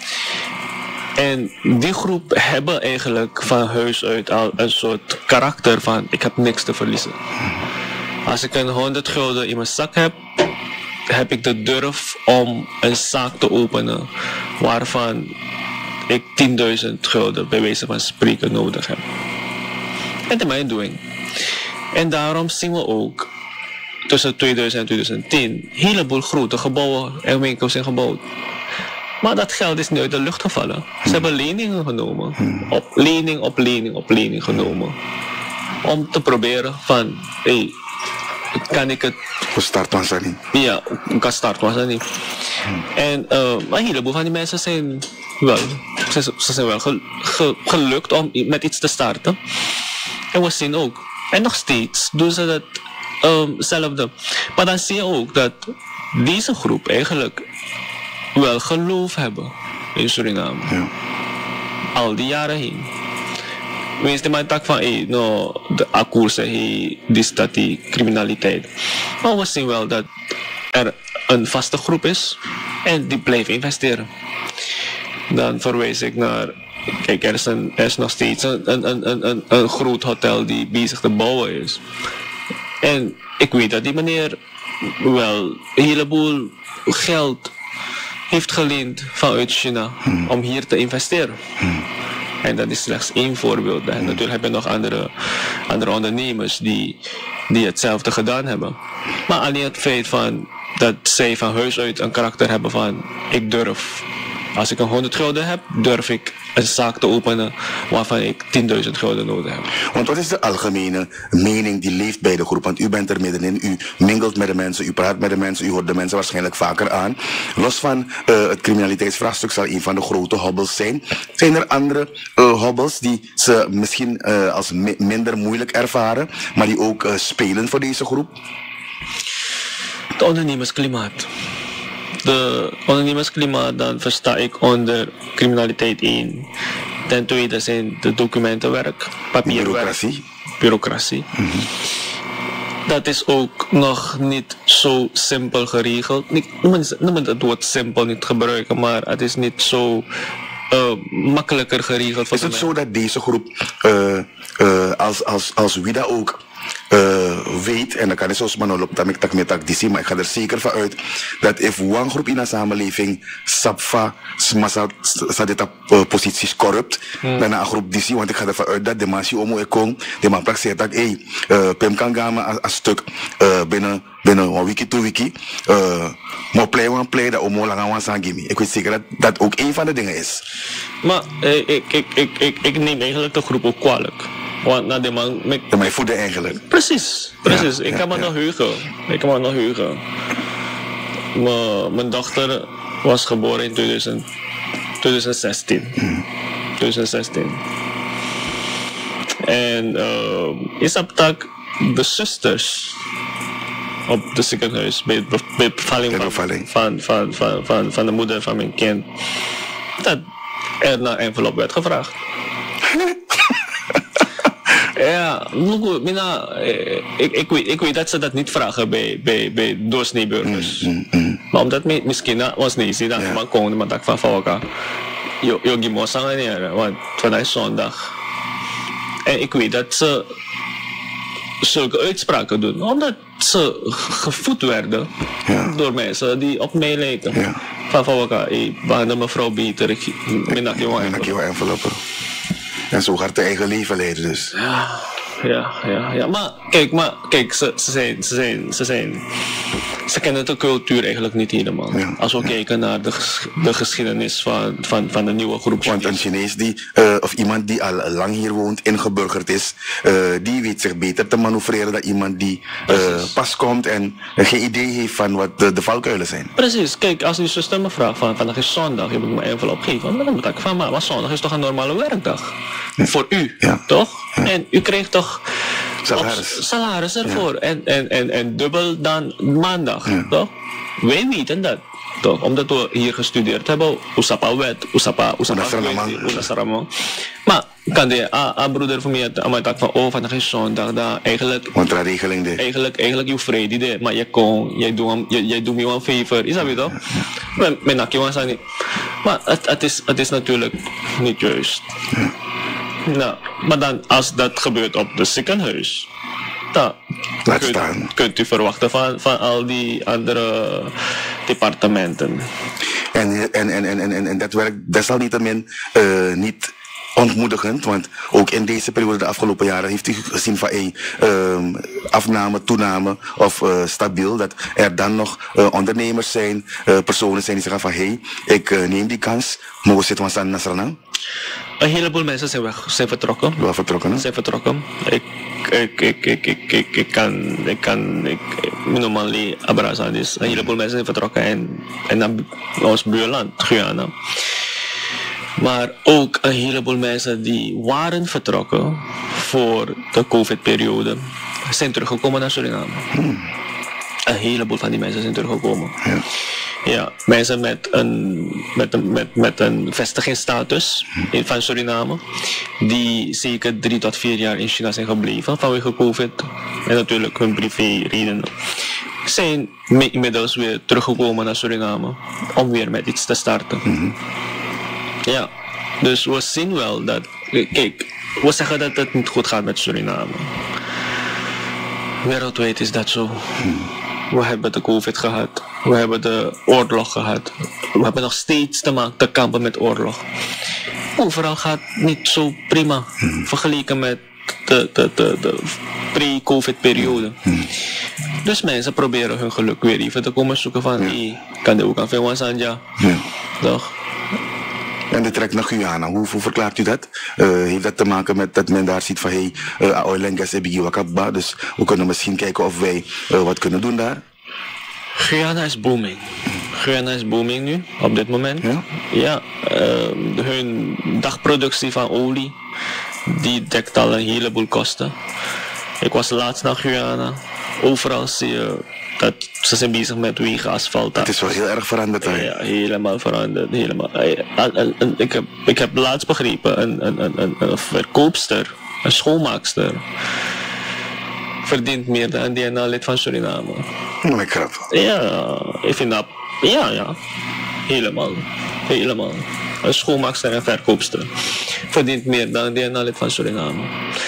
En die groep hebben eigenlijk van huis uit al een soort karakter van ik heb niks te verliezen. Als ik een honderd gulden in mijn zak heb, heb ik de durf om een zaak te openen waarvan ik tienduizend gulden bij wijze van spreken nodig heb. En dat is mijn doing. En daarom zien we ook tussen tweeduizend en tweeduizend tien een heleboel grote gebouwen en winkels zijn gebouwd. Maar dat geld is nu uit de lucht gevallen. Ze hebben leningen genomen. Op lening, op lening, op lening genomen. Om te proberen van, hey, kan ik het... Hoe start was dat niet? Ja, kan start was dat niet. En uh, een heleboel van die mensen zijn wel, ze, ze zijn wel gel, ge, gelukt om met iets te starten. En we zien ook, en nog steeds doen ze dat um, hetzelfde. Maar dan zie je ook dat deze groep eigenlijk wel geloof hebben in Suriname. Ja. Al die jaren heen. Wees de man tak van, hey, no, de akkoersen, hey, die staat die criminaliteit. Maar we zien wel dat er een vaste groep is en die blijft investeren. Dan verwijs ik naar, kijk, er is, een, er is nog steeds een, een, een, een, een groot hotel die bezig te bouwen is. En ik weet dat die meneer wel een heleboel geld heeft geleend vanuit China hmm. om hier te investeren. Hmm. En dat is slechts één voorbeeld. En hmm. natuurlijk heb je nog andere, andere ondernemers die, die hetzelfde gedaan hebben. Maar alleen het feit van dat zij van huis uit een karakter hebben van ik durf. Als ik een honderd gulden heb, durf ik een zaak te openen waarvan ik tienduizend gulden nodig heb. Want wat is de algemene mening die leeft bij de groep? Want u bent er middenin, u mingelt met de mensen, u praat met de mensen, u hoort de mensen waarschijnlijk vaker aan. Los van uh, het criminaliteitsvraagstuk zal een van de grote hobbels zijn. Zijn er andere uh, hobbels die ze misschien uh, als mi- minder moeilijk ervaren, maar die ook uh, spelen voor deze groep? Het ondernemersklimaat. De ondernemersklimaat, dan versta ik onder criminaliteit één. Ten tweede zijn de documentenwerk, papierwerk, bureaucratie. bureaucratie. Mm-hmm. Dat is ook nog niet zo simpel geregeld. Ik noem het woord simpel niet gebruiken, maar het is niet zo uh, makkelijker geregeld. Is het zo dat deze groep, uh, uh, als, als, als wie dat ook Uh, weet, en dan kan ik zoals maar op dat ik met dat maar ik ga er zeker van uit dat if one groep in de samenleving sapfa smasa dit uh, posities corrupt, hmm. dan een groep D C, want ik ga ervan uit dat de mensen om ik kom, de man praktiseert dat hey, uh, Pim kan gaan als, als stuk uh, binnen binnen een wiki to wiki, uh, maar play one play dat omo lang aan zijn gimme. Ik weet zeker dat dat ook een van de dingen is. Maar uh, ik, ik, ik, ik, ik neem eigenlijk de groep ook kwalijk. Want na de man... Met... De mij voeden eigenlijk. Precies, precies. Ja, ik kan ja, me ja. nog heugen. Ik kan me nog heugen. M- mijn dochter was geboren in twintig zestien. Hmm. twintig zestien. En uh, is op tak de zusters op de ziekenhuis bij de be bevalling, van, bevalling. Van, van, van, van, van de moeder van mijn kind, dat er naar envelop werd gevraagd. Ja, mina, ik, ik, weet, ik weet dat ze dat niet vragen bij, bij, bij doorsneeburgers. Mm, mm, mm. Maar omdat me, misschien was niet, dan yeah. man kon maar dat van elkaar. Je je gimos aan neer, want vandaag is zondag. En ik weet dat ze zulke uitspraken doen, omdat ze gevoed werden yeah. door mensen die op mij lijken. Yeah. Van elkaar, hey, behandel mevrouw beter, ik minak je enveloppen. En zo gaat het eigen leven leiden dus. Ja, ja, ja, ja. Maar kijk, maar, kijk ze, ze, zijn, ze, zijn, ze zijn... Ze kennen de cultuur eigenlijk niet helemaal. Ja, Als we ja. kijken naar de, ges, de geschiedenis van, van, van de nieuwe groep. Want een Chinees die, uh, of iemand die al lang hier woont, ingeburgerd is, uh, die weet zich beter te manoeuvreren dan iemand die uh, pas komt en uh, geen idee heeft van wat de, de valkuilen zijn. Precies. Kijk, als die zuster me vraagt van vandaag is zondag, je moet me envelop geven. Dan moet ik van, maar, maar zondag is toch een normale werkdag? Ja. Voor u, ja. toch? Ja. En u krijgt toch salaris, salaris ervoor. Ja. En, en, en, en dubbel dan maandag, ja. toch? Wij weten dat, toch? Omdat we hier gestudeerd hebben, usapa wet, usapa, usapa wet, maar kan de a broeder van mij aan mij tak van oh vandaag is zondag, dat eigenlijk. Want er regeling de. Eigenlijk, eigenlijk je vrede de, maar je kon, jij doet, jij, jij doet me een favor, is dat weer toch? Men, men nak je wel niet. Maar het, het is, het is natuurlijk niet juist. Ja. Nou, maar dan als dat gebeurt op de ziekenhuis, dan kunt, kunt u verwachten van, van al die andere departementen. En, en, en, en, en, en dat werkt desalniettemin uh, niet ontmoedigend, want ook in deze periode de afgelopen jaren heeft u gezien van een uh, afname, toename of uh, stabiel, dat er dan nog uh, ondernemers zijn, uh, personen zijn die zeggen van hé, hey, ik uh, neem die kans, mogen zitten we aan Nasrana? Een heleboel mensen zijn, weg, zijn vertrokken. Wel vertrokken, hè? Zijn vertrokken. Ik, ik, ik, ik, ik, ik, ik kan, ik kan, ik, normally Abrazadis. Een heleboel mensen zijn vertrokken en, en naar ons buurland, Guyana. Maar ook een heleboel mensen die waren vertrokken voor de COVID-periode, zijn teruggekomen naar Suriname. Hmm. Een heleboel van die mensen zijn teruggekomen. Ja. Ja, mensen met een, met een, met, met een vestigingsstatus in, van Suriname, die zeker drie tot vier jaar in China zijn gebleven vanwege COVID en natuurlijk hun privé-redenen, zijn inmiddels weer teruggekomen naar Suriname om weer met iets te starten. Mm-hmm. Ja, dus we zien wel dat, kijk, we zeggen dat het niet goed gaat met Suriname. Wereldwijd is dat zo. Mm. We hebben de COVID gehad. We hebben de oorlog gehad. We hebben nog steeds te maken te kampen met oorlog. Overal gaat niet zo prima. Hmm. Vergeleken met de, de, de, de pre-COVID periode. Hmm. Dus mensen proberen hun geluk weer even te komen zoeken van, ja. hey, kan de ook aan veel Sanja. Ja. Toch? En de trek naar Guyana, hoe, hoe verklaart u dat? Uh, heeft dat te maken met dat men daar ziet van hey, uh, oil en gas hebben wakabba, dus we kunnen misschien kijken of wij uh, wat kunnen doen daar? Guyana is booming. Guyana is booming nu, op dit moment. Ja, ja uh, hun dagproductie van olie, die dekt al een heleboel kosten. Ik was laatst naar Guyana, overal zie je dat ze zijn bezig met wegen, asfalt. Het is wel heel erg veranderd. Hè? Ja, helemaal veranderd. Helemaal. Ik heb, ik heb laatst begrepen, een, een, een, een verkoopster, een schoonmaakster, verdient meer dan een D N A-lid van Suriname. Oh, ik grap. Ja, ik vind dat, ja, ja, helemaal, helemaal. Een schoonmaakster en verkoopster verdient meer dan een D N A-lid van Suriname.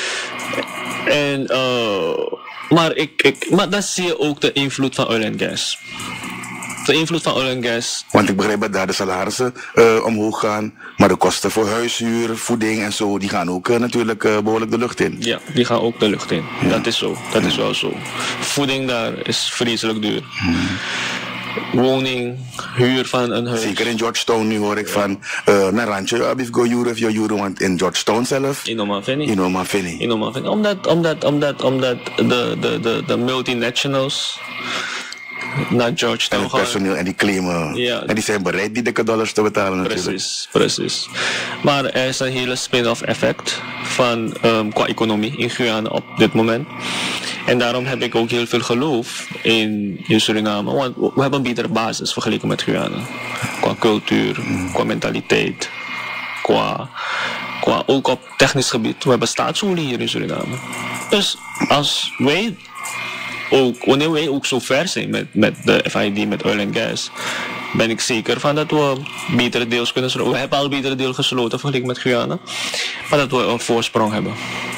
En, uh, maar, ik, ik, maar dan zie je ook de invloed van oil en gas. De invloed van oil en gas. Want ik begrijp dat daar de salarissen uh, omhoog gaan, maar de kosten voor huishuur, voeding en zo, die gaan ook uh, natuurlijk uh, behoorlijk de lucht in. Ja, die gaan ook de lucht in. Ja. Dat is zo. Dat ja. is wel zo. Voeding daar is vreselijk duur. Hmm. Woning, huur van een huis. Zeker in Georgetown nu hoor ik ja. van uh, naar randje abif go jure of je jure, want in Georgetown zelf. In Omanfini. In Omanfini. In Omanfini. Omdat, omdat, omdat, omdat de, de, de, de multinationals naar Georgetown En het personeel en die claimen. Ja. En die zijn bereid die dikke dollars te betalen natuurlijk. Precies, precies. Maar er is een hele spin-off effect van, um, qua economie in Guyana op dit moment. En daarom heb ik ook heel veel geloof in, in Suriname. Want we hebben een betere basis vergeleken met Guyana. Qua cultuur, mm. qua mentaliteit, qua, qua ook op technisch gebied. We hebben staatsolie hier in Suriname. Dus als wij ook, wanneer wij ook zo ver zijn met, met de F I D, met oil en gas, ben ik zeker van dat we betere deals kunnen sluiten. We hebben al betere deals gesloten vergeleken met Guyana. Maar dat we een voorsprong hebben.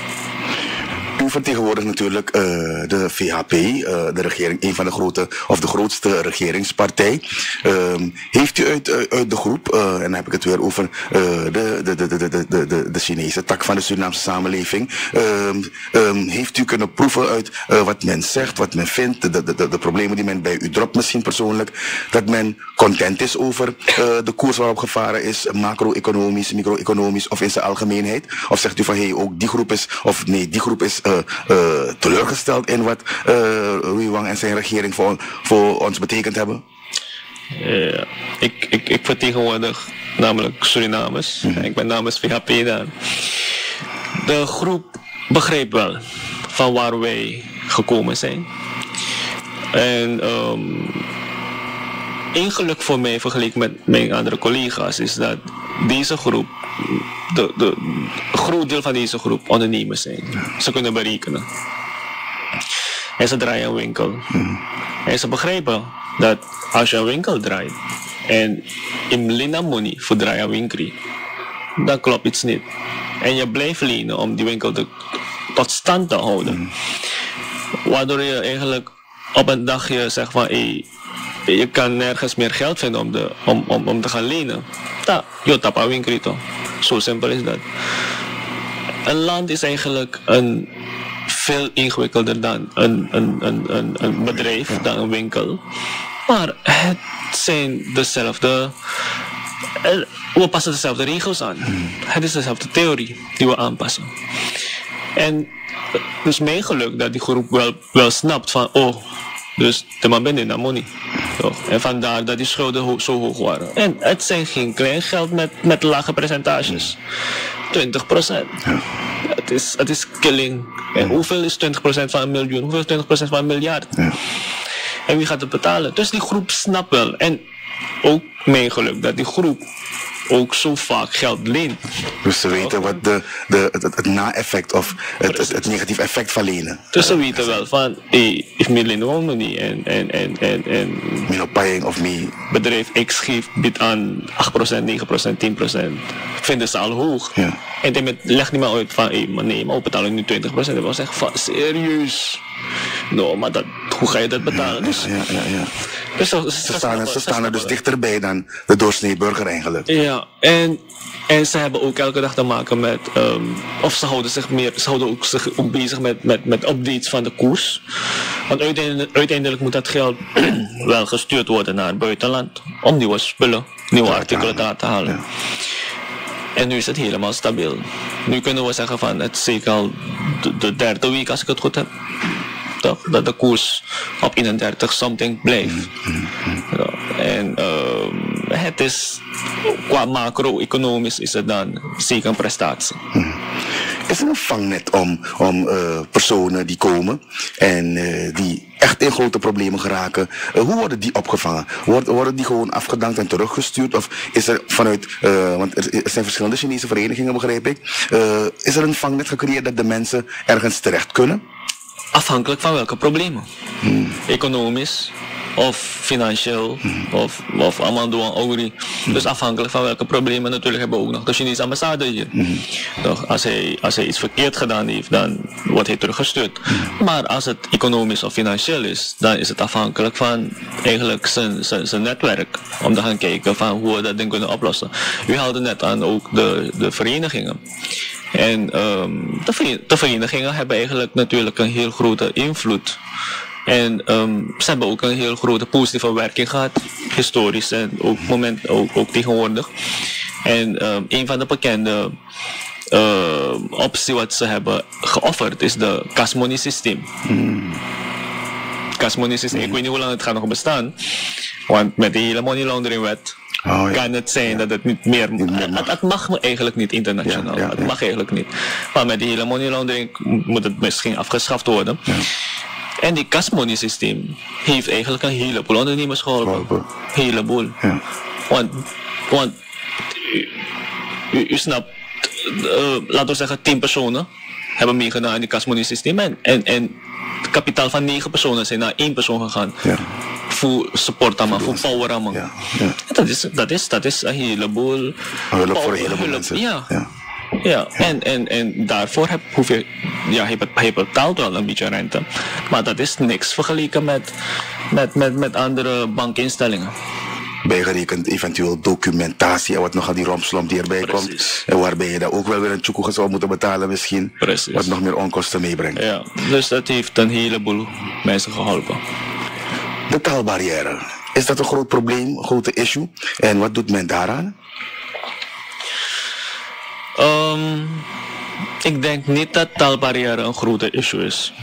U vertegenwoordigt natuurlijk uh, de V H P, uh, de regering, een van de grote of de grootste regeringspartij. Um, heeft u uit, uh, uit de groep, uh, en dan heb ik het weer over uh, de, de, de, de, de, de, de, de Chinese tak van de Surinaamse samenleving, um, um, heeft u kunnen proeven uit uh, wat men zegt, wat men vindt, de, de, de, de problemen die men bij u dropt misschien persoonlijk, dat men content is over uh, de koers waarop gevaren is, macro-economisch, micro-economisch of in zijn algemeenheid? Of zegt u van hé, hey, ook die groep is, of nee, die groep is uh, uh, teleurgesteld in wat uh, Louis Wang en zijn regering voor, voor ons betekend hebben? Uh, ik, ik, ik vertegenwoordig namelijk Surinamers. Mm-hmm. Ik ben namens V H P daar. De groep begreep wel van waar wij gekomen zijn. En um, één geluk voor mij vergeleken met mijn andere collega's is dat deze groep, de, de, een groot deel van deze groep ondernemers zijn. Ze kunnen berekenen. En ze draaien een winkel. Mm. En ze begrijpen dat als je een winkel draait en in lena money voor draaien winkel, dan klopt iets niet. En je blijft lenen om die winkel te, tot stand te houden. Mm. Waardoor je eigenlijk op een dagje zegt van hey, je kan nergens meer geld vinden om, de, om, om, om te gaan lenen. Ja, je tapt een winkel toch. Zo simpel is dat. Een land is eigenlijk een veel ingewikkelder dan een, een, een, een, een bedrijf, ja. dan een winkel. Maar het zijn dezelfde. We passen dezelfde regels aan. Hmm. Het is dezelfde theorie die we aanpassen. En het is mijn geluk dat die groep wel, wel snapt van oh, dus de man bent in de money. Toch? En vandaar dat die schulden ho- zo hoog waren. En het zijn geen klein geld met, met lage percentages. twintig procent. Ja. Het is, het is killing. En hoeveel is twintig procent van een miljoen? Hoeveel is twintig procent van een miljard? Ja. En wie gaat het betalen? Dus die groep snapt wel. En ook mijn geluk dat die groep ook zo vaak geld leent. Dus ze weten wat de, de, het, het, het na-effect of het, het, het negatief effect van lenen. Dus ze weten wel van, hey, if me lenen wel money en en en en en. Me no paying of me. Bedrijf X geeft biedt aan acht procent, negen procent, tien procent. Vinden ze al hoog. Ja. En dan legt niet maar uit van, hey, maar nee, maar we betalen nu twintig procent. En we zeggen van, serieus? No, maar dat, hoe ga je dat betalen? Dus, ja, ja, ja. Dus ze, ze staan, er, ze staan er dus dichterbij dan de doorsnee burger eigenlijk. Ja, en, en ze hebben ook elke dag te maken met, um, of ze houden zich meer, ze houden ook zich ook bezig met, met, met updates van de koers. Want uiteindelijk, uiteindelijk moet dat geld wel gestuurd worden naar het buitenland om nieuwe spullen, nieuwe ja, artikelen te laten halen. Ja. En nu is het helemaal stabiel. Nu kunnen we zeggen van het is zeker al de, de derde week als ik het goed heb. Toch? Dat de koers op eenendertig something blijft. Ja. En um, het is qua macro-economisch is het dan zeker een prestatie. Is er een vangnet om, om uh, personen die komen en uh, die echt in grote problemen geraken? Uh, hoe worden die opgevangen? Worden, worden die gewoon afgedankt en teruggestuurd? Of is er vanuit, uh, want er, er zijn verschillende Chinese verenigingen begrijp ik, uh, is er een vangnet gecreëerd dat de mensen ergens terecht kunnen? Afhankelijk van welke problemen. Hmm. Economisch of financieel hmm. of, of allemaal door een ogri. Hmm. Dus afhankelijk van welke problemen. Natuurlijk hebben we ook nog de Chinese ambassade hier. Hmm. Toch, als, hij, als hij iets verkeerd gedaan heeft, dan wordt hij teruggestuurd. Hmm. Maar als het economisch of financieel is, dan is het afhankelijk van eigenlijk zijn, zijn, zijn netwerk. Om te gaan kijken van hoe we dat ding kunnen oplossen. U haalde net aan ook de, de verenigingen. En um, de, de verenigingen hebben eigenlijk natuurlijk een heel grote invloed. En um, ze hebben ook een heel grote positieve werking gehad, historisch en ook, moment, ook, ook tegenwoordig. En um, een van de bekende uh, opties wat ze hebben geofferd is de cash money systeem. Hmm. kasmonisysteem, ik weet niet hoe lang het gaat nog bestaan. Want met de hele money laundering wet oh, ja. kan het zijn ja. dat het niet meer... Niet meer mag. Het, het mag eigenlijk niet internationaal. Ja, ja, het ja. mag eigenlijk niet. Maar met die hele money laundering moet het misschien afgeschaft worden. Ja. En die kasmonisysteem heeft eigenlijk een heleboel ondernemers geholpen. Een heleboel. Ja. Want, want u, u, u snapt, uh, laten we zeggen tien personen hebben meegedaan in die kasmonisysteem. En, en, en het kapitaal van negen personen zijn naar één persoon gegaan. Ja. Voor support allemaal, voor power allemaal. Ja. Ja. Dat, is, dat, is, dat is een heleboel... Hulp voor een heleboel mensen. Ja. ja. Ja, ja. En, en, en daarvoor heb, hoeveel, ja, je, je betaalt wel een beetje rente. Maar dat is niks vergeleken met, met, met, met andere bankinstellingen. Bijgerekend eventueel documentatie en wat nog aan die rompslomp die erbij Precies. komt. En waarbij je daar ook wel weer een tjoekoe zou moeten betalen misschien. Precies. Wat nog meer onkosten meebrengt. Ja, dus dat heeft een heleboel mensen geholpen. De taalbarrière. Is dat een groot probleem, een grote issue? En wat doet men daaraan? Um, ik denk niet dat taalbarrière een grote issue is.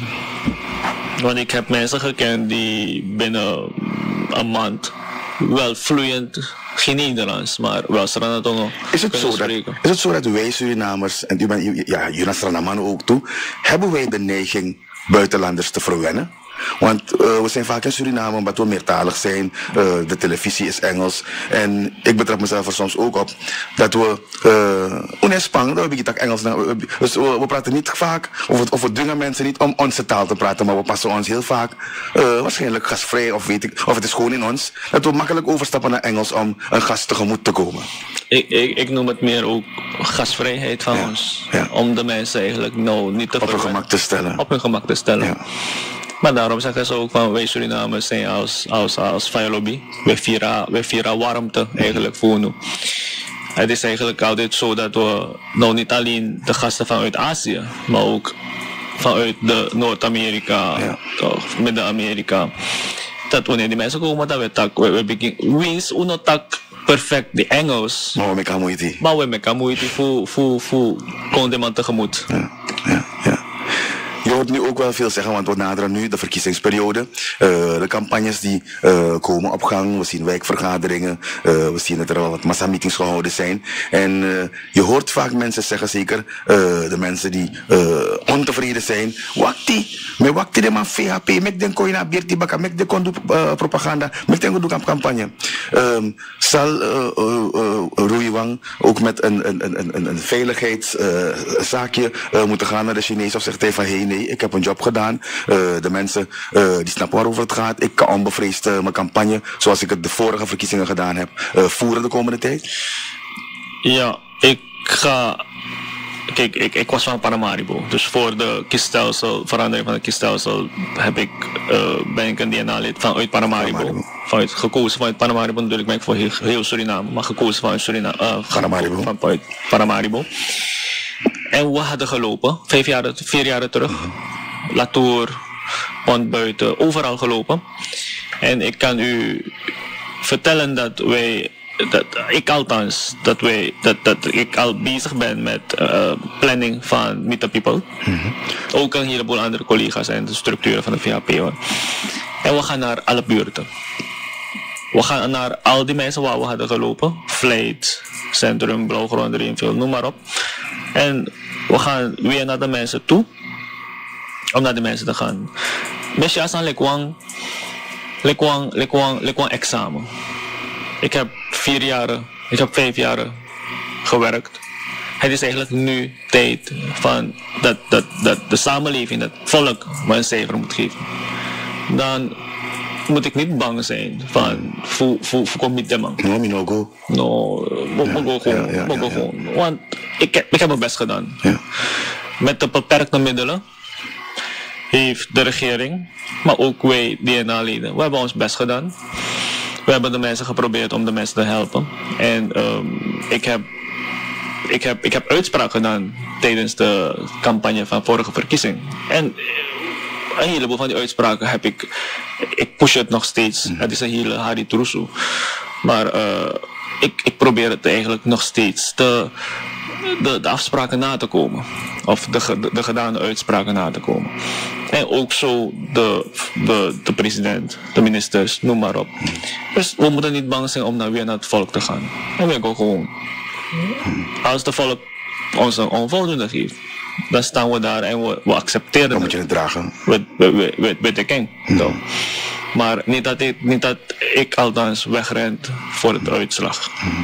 Want ik heb mensen gekend die binnen een maand wel vloeiend, geen Nederlands, maar wel Sranatongo is het zo dat, is het zo dat wij Surinamers, en u bent, ja, Jonas Sranaman ook toe, hebben wij de neiging buitenlanders te verwennen? Want uh, we zijn vaak in Suriname omdat we meertalig zijn. Uh, de televisie is Engels. En ik betrap mezelf er soms ook op dat we uh, Spang, dat we Engels. Dus we, we praten niet vaak, of, het, of we dwingen mensen niet om onze taal te praten, maar we passen ons heel vaak uh, waarschijnlijk gastvrij, of weet ik, of het is gewoon in ons, dat we makkelijk overstappen naar Engels om een gast tegemoet te komen. Ik, ik, ik noem het meer ook gastvrijheid van ja, ons. Ja. Om de mensen eigenlijk nou niet te op hun gemak te stellen. Op hun gemak te stellen. Ja. Maar daarom zeggen ze ook van wij Surinamers zijn als, als, als Fayolobi. We vieren, we vieren warmte eigenlijk voor nu. Het is eigenlijk altijd zo dat we nou niet alleen de gasten vanuit Azië, maar ook vanuit de Noord-Amerika, ja. of Midden-Amerika. Dat wanneer die mensen komen, dat we tak, we, we beginnen, wins uno tak perfect de Engels. Maar we maken moeite. Maar we maken moeite voor, voor, voor kondeman tegemoet. Ja, ja, ja. Je hoort nu ook wel veel zeggen, want we naderen nu de verkiezingsperiode. Uh, de campagnes die uh, komen op gang. We zien wijkvergaderingen. Uh, we zien dat er al wat massameetings gehouden zijn. En uh, je hoort vaak mensen zeggen, zeker uh, de mensen die uh, ontevreden zijn. Wakti, me wakti de man V H P, mek den koina birti baka, mek de kondu uh, propaganda, mek den kondu campagne. Um, zal uh, uh, uh, Roeiwang ook met een, een, een, een, een veiligheidszaakje uh, uh, moeten gaan naar de Chinees of zegt hij van hey, nee, ik heb een job gedaan. Uh, de mensen uh, die snappen waarover het gaat. Ik kan onbevreesd uh, mijn campagne, zoals ik het de vorige verkiezingen gedaan heb, uh, voeren de komende tijd? Ja, ik ga... Kijk, ik, ik was van Paramaribo. Dus voor de kiesstelsel, verandering van het kiesstelsel, heb ik, uh, ben ik een D N A-lid vanuit Paramaribo. Paramaribo. Vanuit, gekozen vanuit Paramaribo. Natuurlijk ben ik voor heel, heel Suriname, maar gekozen vanuit Suriname. Uh, Paramaribo. Van, vanuit Paramaribo. En we hadden gelopen, vijf jaar, vier jaar terug. Latour, Pontbuiten, overal gelopen. En ik kan u vertellen dat wij, dat ik althans, dat, wij, dat, dat ik al bezig ben met uh, planning van Meet the People. Mm-hmm. Ook een heleboel andere collega's en de structuren van de V H P. Hoor. En we gaan naar alle buurten. We gaan naar al die mensen waar we hadden gelopen. Vlijt, Centrum, Blauwgrond, Rijnveld, noem maar op. En we gaan weer naar de mensen toe. Om naar de mensen te gaan. Mesje als aan lekwang, lekwang, lekwang, lekwang examen. Ik heb vier jaren, ik heb vijf jaren gewerkt. Het is eigenlijk nu tijd van dat, dat, dat de samenleving, dat volk me een cijfer moet geven. Dan moet ik niet bang zijn van voor voor voor commitment. No, no go. No, mo go gewoon, mo go gewoon. Want ik heb ik heb mijn best gedaan. Ja. Met de beperkte middelen heeft de regering, maar ook wij D N A-leden, we hebben ons best gedaan. We hebben de mensen geprobeerd om de mensen te helpen. En um, ik heb ik heb ik heb uitspraak gedaan tijdens de campagne van vorige verkiezing. En een heleboel van die uitspraken heb ik, ik push het nog steeds. Mm. Het is een hele Hari Trusu. Maar uh, ik, ik probeer het eigenlijk nog steeds te, de, de afspraken na te komen. Of de, de, de gedane uitspraken na te komen. En ook zo de, de, de president, de ministers, noem maar op. Dus we moeten niet bang zijn om naar weer naar het volk te gaan. En we gaan gewoon. Als de volk ons een onvoldoende geeft, dan staan we daar en we, we accepteren dan moet je het dragen. Met, met, met, met de king. Hmm. Maar niet dat, ik, niet dat ik althans wegrent voor het uitslag. Hmm.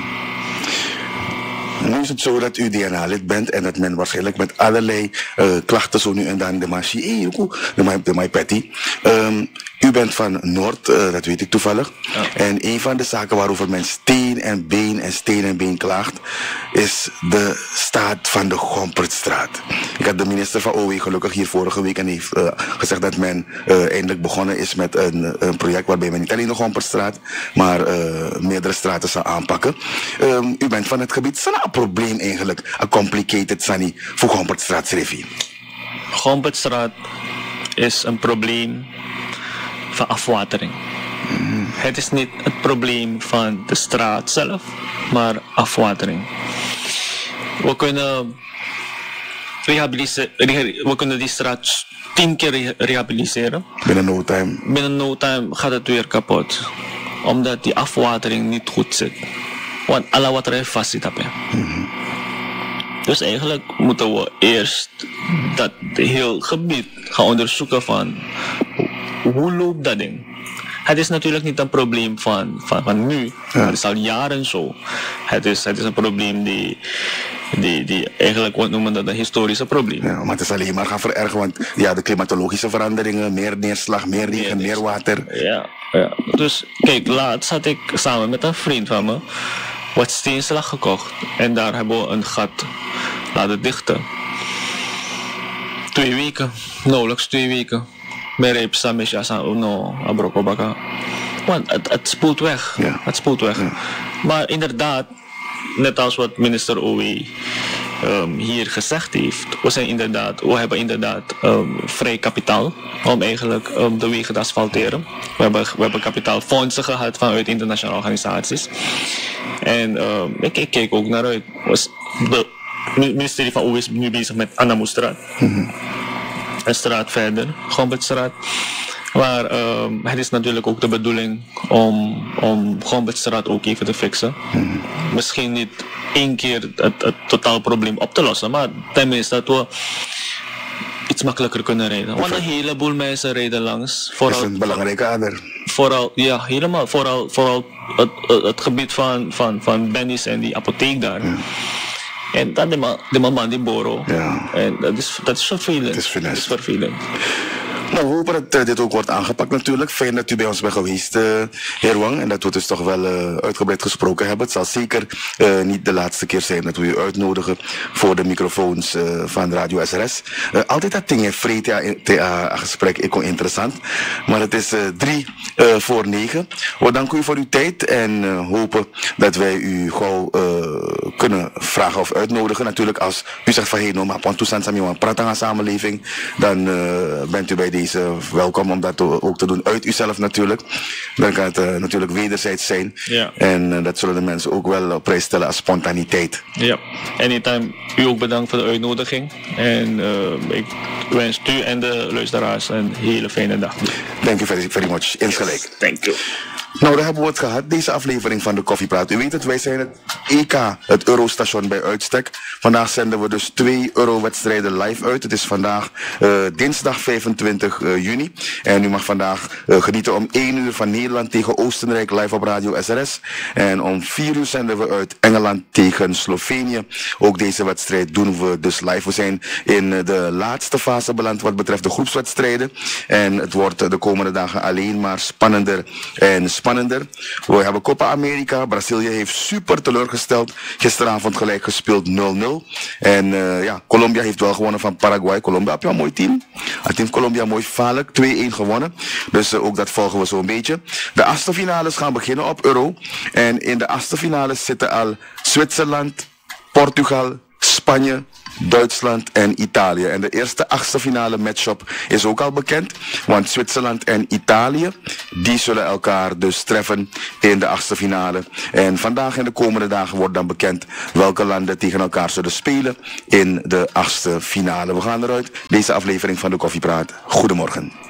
Nu is het zo dat u D N A-lid bent en dat men waarschijnlijk met allerlei uh, klachten zo nu en dan de machi, de, de my petty. Um, u bent van Noord, uh, dat weet ik toevallig. Ja. En een van de zaken waarover men steen en been en steen en been klaagt, is de staat van de Gompertstraat. Ik had de minister van O W gelukkig hier vorige week en heeft uh, gezegd dat men uh, eindelijk begonnen is met een, een project waarbij men niet alleen de Gompertstraat, maar uh, meerdere straten zal aanpakken. Um, u bent van het gebied. Is er een probleem eigenlijk, een complicated sani voor Gompertstraat Srevi? Gompertstraat is een probleem van afwatering. Mm. Het is niet het probleem van de straat zelf, maar afwatering. We kunnen, we kunnen die straat tien keer rehabiliteren. Binnen no time. Binnen no time gaat het weer kapot. Omdat die afwatering niet goed zit. Want alle water heeft vast zit op. Mm-hmm. Dus eigenlijk moeten we eerst dat heel gebied gaan onderzoeken van hoe loopt dat ding. Het is natuurlijk niet een probleem van, van, van nu. Ja. Het is al jaren zo. Het is, het is een probleem die, die, die eigenlijk, wat noemen dat, een historische probleem. Ja, maar het is alleen maar gaan verergen, want ja, de klimatologische veranderingen, meer neerslag, meer regen, meer, meer water. Ja, ja, dus kijk, laatst had ik samen met een vriend van me wat steenslag gekocht. En daar hebben we een gat laten dichten. Twee weken, nauwelijks twee weken. Meer heb je samen, no, abrokobaka. Want het, het spoelt weg. Ja. Het spoelt weg. Ja. Maar inderdaad, net als wat minister O W um, hier gezegd heeft, we, zijn inderdaad, we hebben inderdaad um, vrij kapitaal om eigenlijk um, de wegen te asfalteren. We hebben, we hebben kapitaalfondsen gehad vanuit internationale organisaties. En um, ik, ik kijk ook naar uit. Het ministerie van O W is nu bezig met Anamoestraat. Mm-hmm. Een straat verder, Gompertstraat. Maar um, het is natuurlijk ook de bedoeling om, om Gompertstraat ook even te fixen. Mm-hmm. Misschien niet één keer het, het totaalprobleem op te lossen, maar tenminste dat we iets makkelijker kunnen rijden. Want een heleboel mensen rijden langs. Vooral, dat is een belangrijke ader. Vooral, ja, helemaal. Vooral, vooral het, het, het gebied van, van, van Benny's en die apotheek daar. Ja. En dat de man, de man die boro. Ja. En dat is, dat is vervelend. Het is, dat is vervelend. Nou, we hopen dat uh, dit ook wordt aangepakt natuurlijk. Fijn dat u bij ons bent geweest, uh, heer Wang. En dat we dus toch wel uh, uitgebreid gesproken hebben. Het zal zeker uh, niet de laatste keer zijn dat we u uitnodigen voor de microfoons uh, van Radio S R S. Uh, altijd dat ding, vreet ja, uh, gesprek, ik interessant. Maar het is uh, drie uh, voor negen. We danken u voor uw tijd en uh, hopen dat wij u gauw uh, kunnen vragen of uitnodigen. Natuurlijk als u zegt van, hey, no, maar want toestand samen aan praten aan samenleving, dan uh, bent u bij deze welkom om dat ook te doen uit uzelf natuurlijk. Dan kan het uh, natuurlijk wederzijds zijn. Ja. En uh, dat zullen de mensen ook wel op prijs stellen als spontaniteit. Ja, anytime. U ook bedankt voor de uitnodiging. En uh, ik wens u en de luisteraars een hele fijne dag. Thank you very, very much. Insgelijk. Yes, thank you. Nou, daar hebben we het gehad, deze aflevering van de Koffiepraat. U weet het, wij zijn het E K, het Eurostation bij uitstek. Vandaag zenden we dus twee Euro-wedstrijden live uit. Het is vandaag uh, dinsdag vijfentwintig juni. En u mag vandaag uh, genieten om één uur van Nederland tegen Oostenrijk live op Radio S R S. En om vier uur zenden we uit Engeland tegen Slovenië. Ook deze wedstrijd doen we dus live. We zijn in de laatste fase beland wat betreft de groepswedstrijden. En het wordt de komende dagen alleen maar spannender en spannender. Spannender. We hebben Copa America. Brazilië heeft super teleurgesteld. Gisteravond gelijk gespeeld nul nul. En uh, ja, Colombia heeft wel gewonnen van Paraguay. Colombia heb je een mooi team. Het team Colombia mooi vaarlijk. twee-één gewonnen. Dus uh, ook dat volgen we zo'n beetje. De achtste finales gaan beginnen op Euro. En in de achtste finales zitten al Zwitserland, Portugal, Spanje. Spanje, Duitsland en Italië. En de eerste achtste finale matchup is ook al bekend. Want Zwitserland en Italië, die zullen elkaar dus treffen in de achtste finale. En vandaag en de komende dagen wordt dan bekend welke landen tegen elkaar zullen spelen in de achtste finale. We gaan eruit. Deze aflevering van de Koffiepraat. Goedemorgen.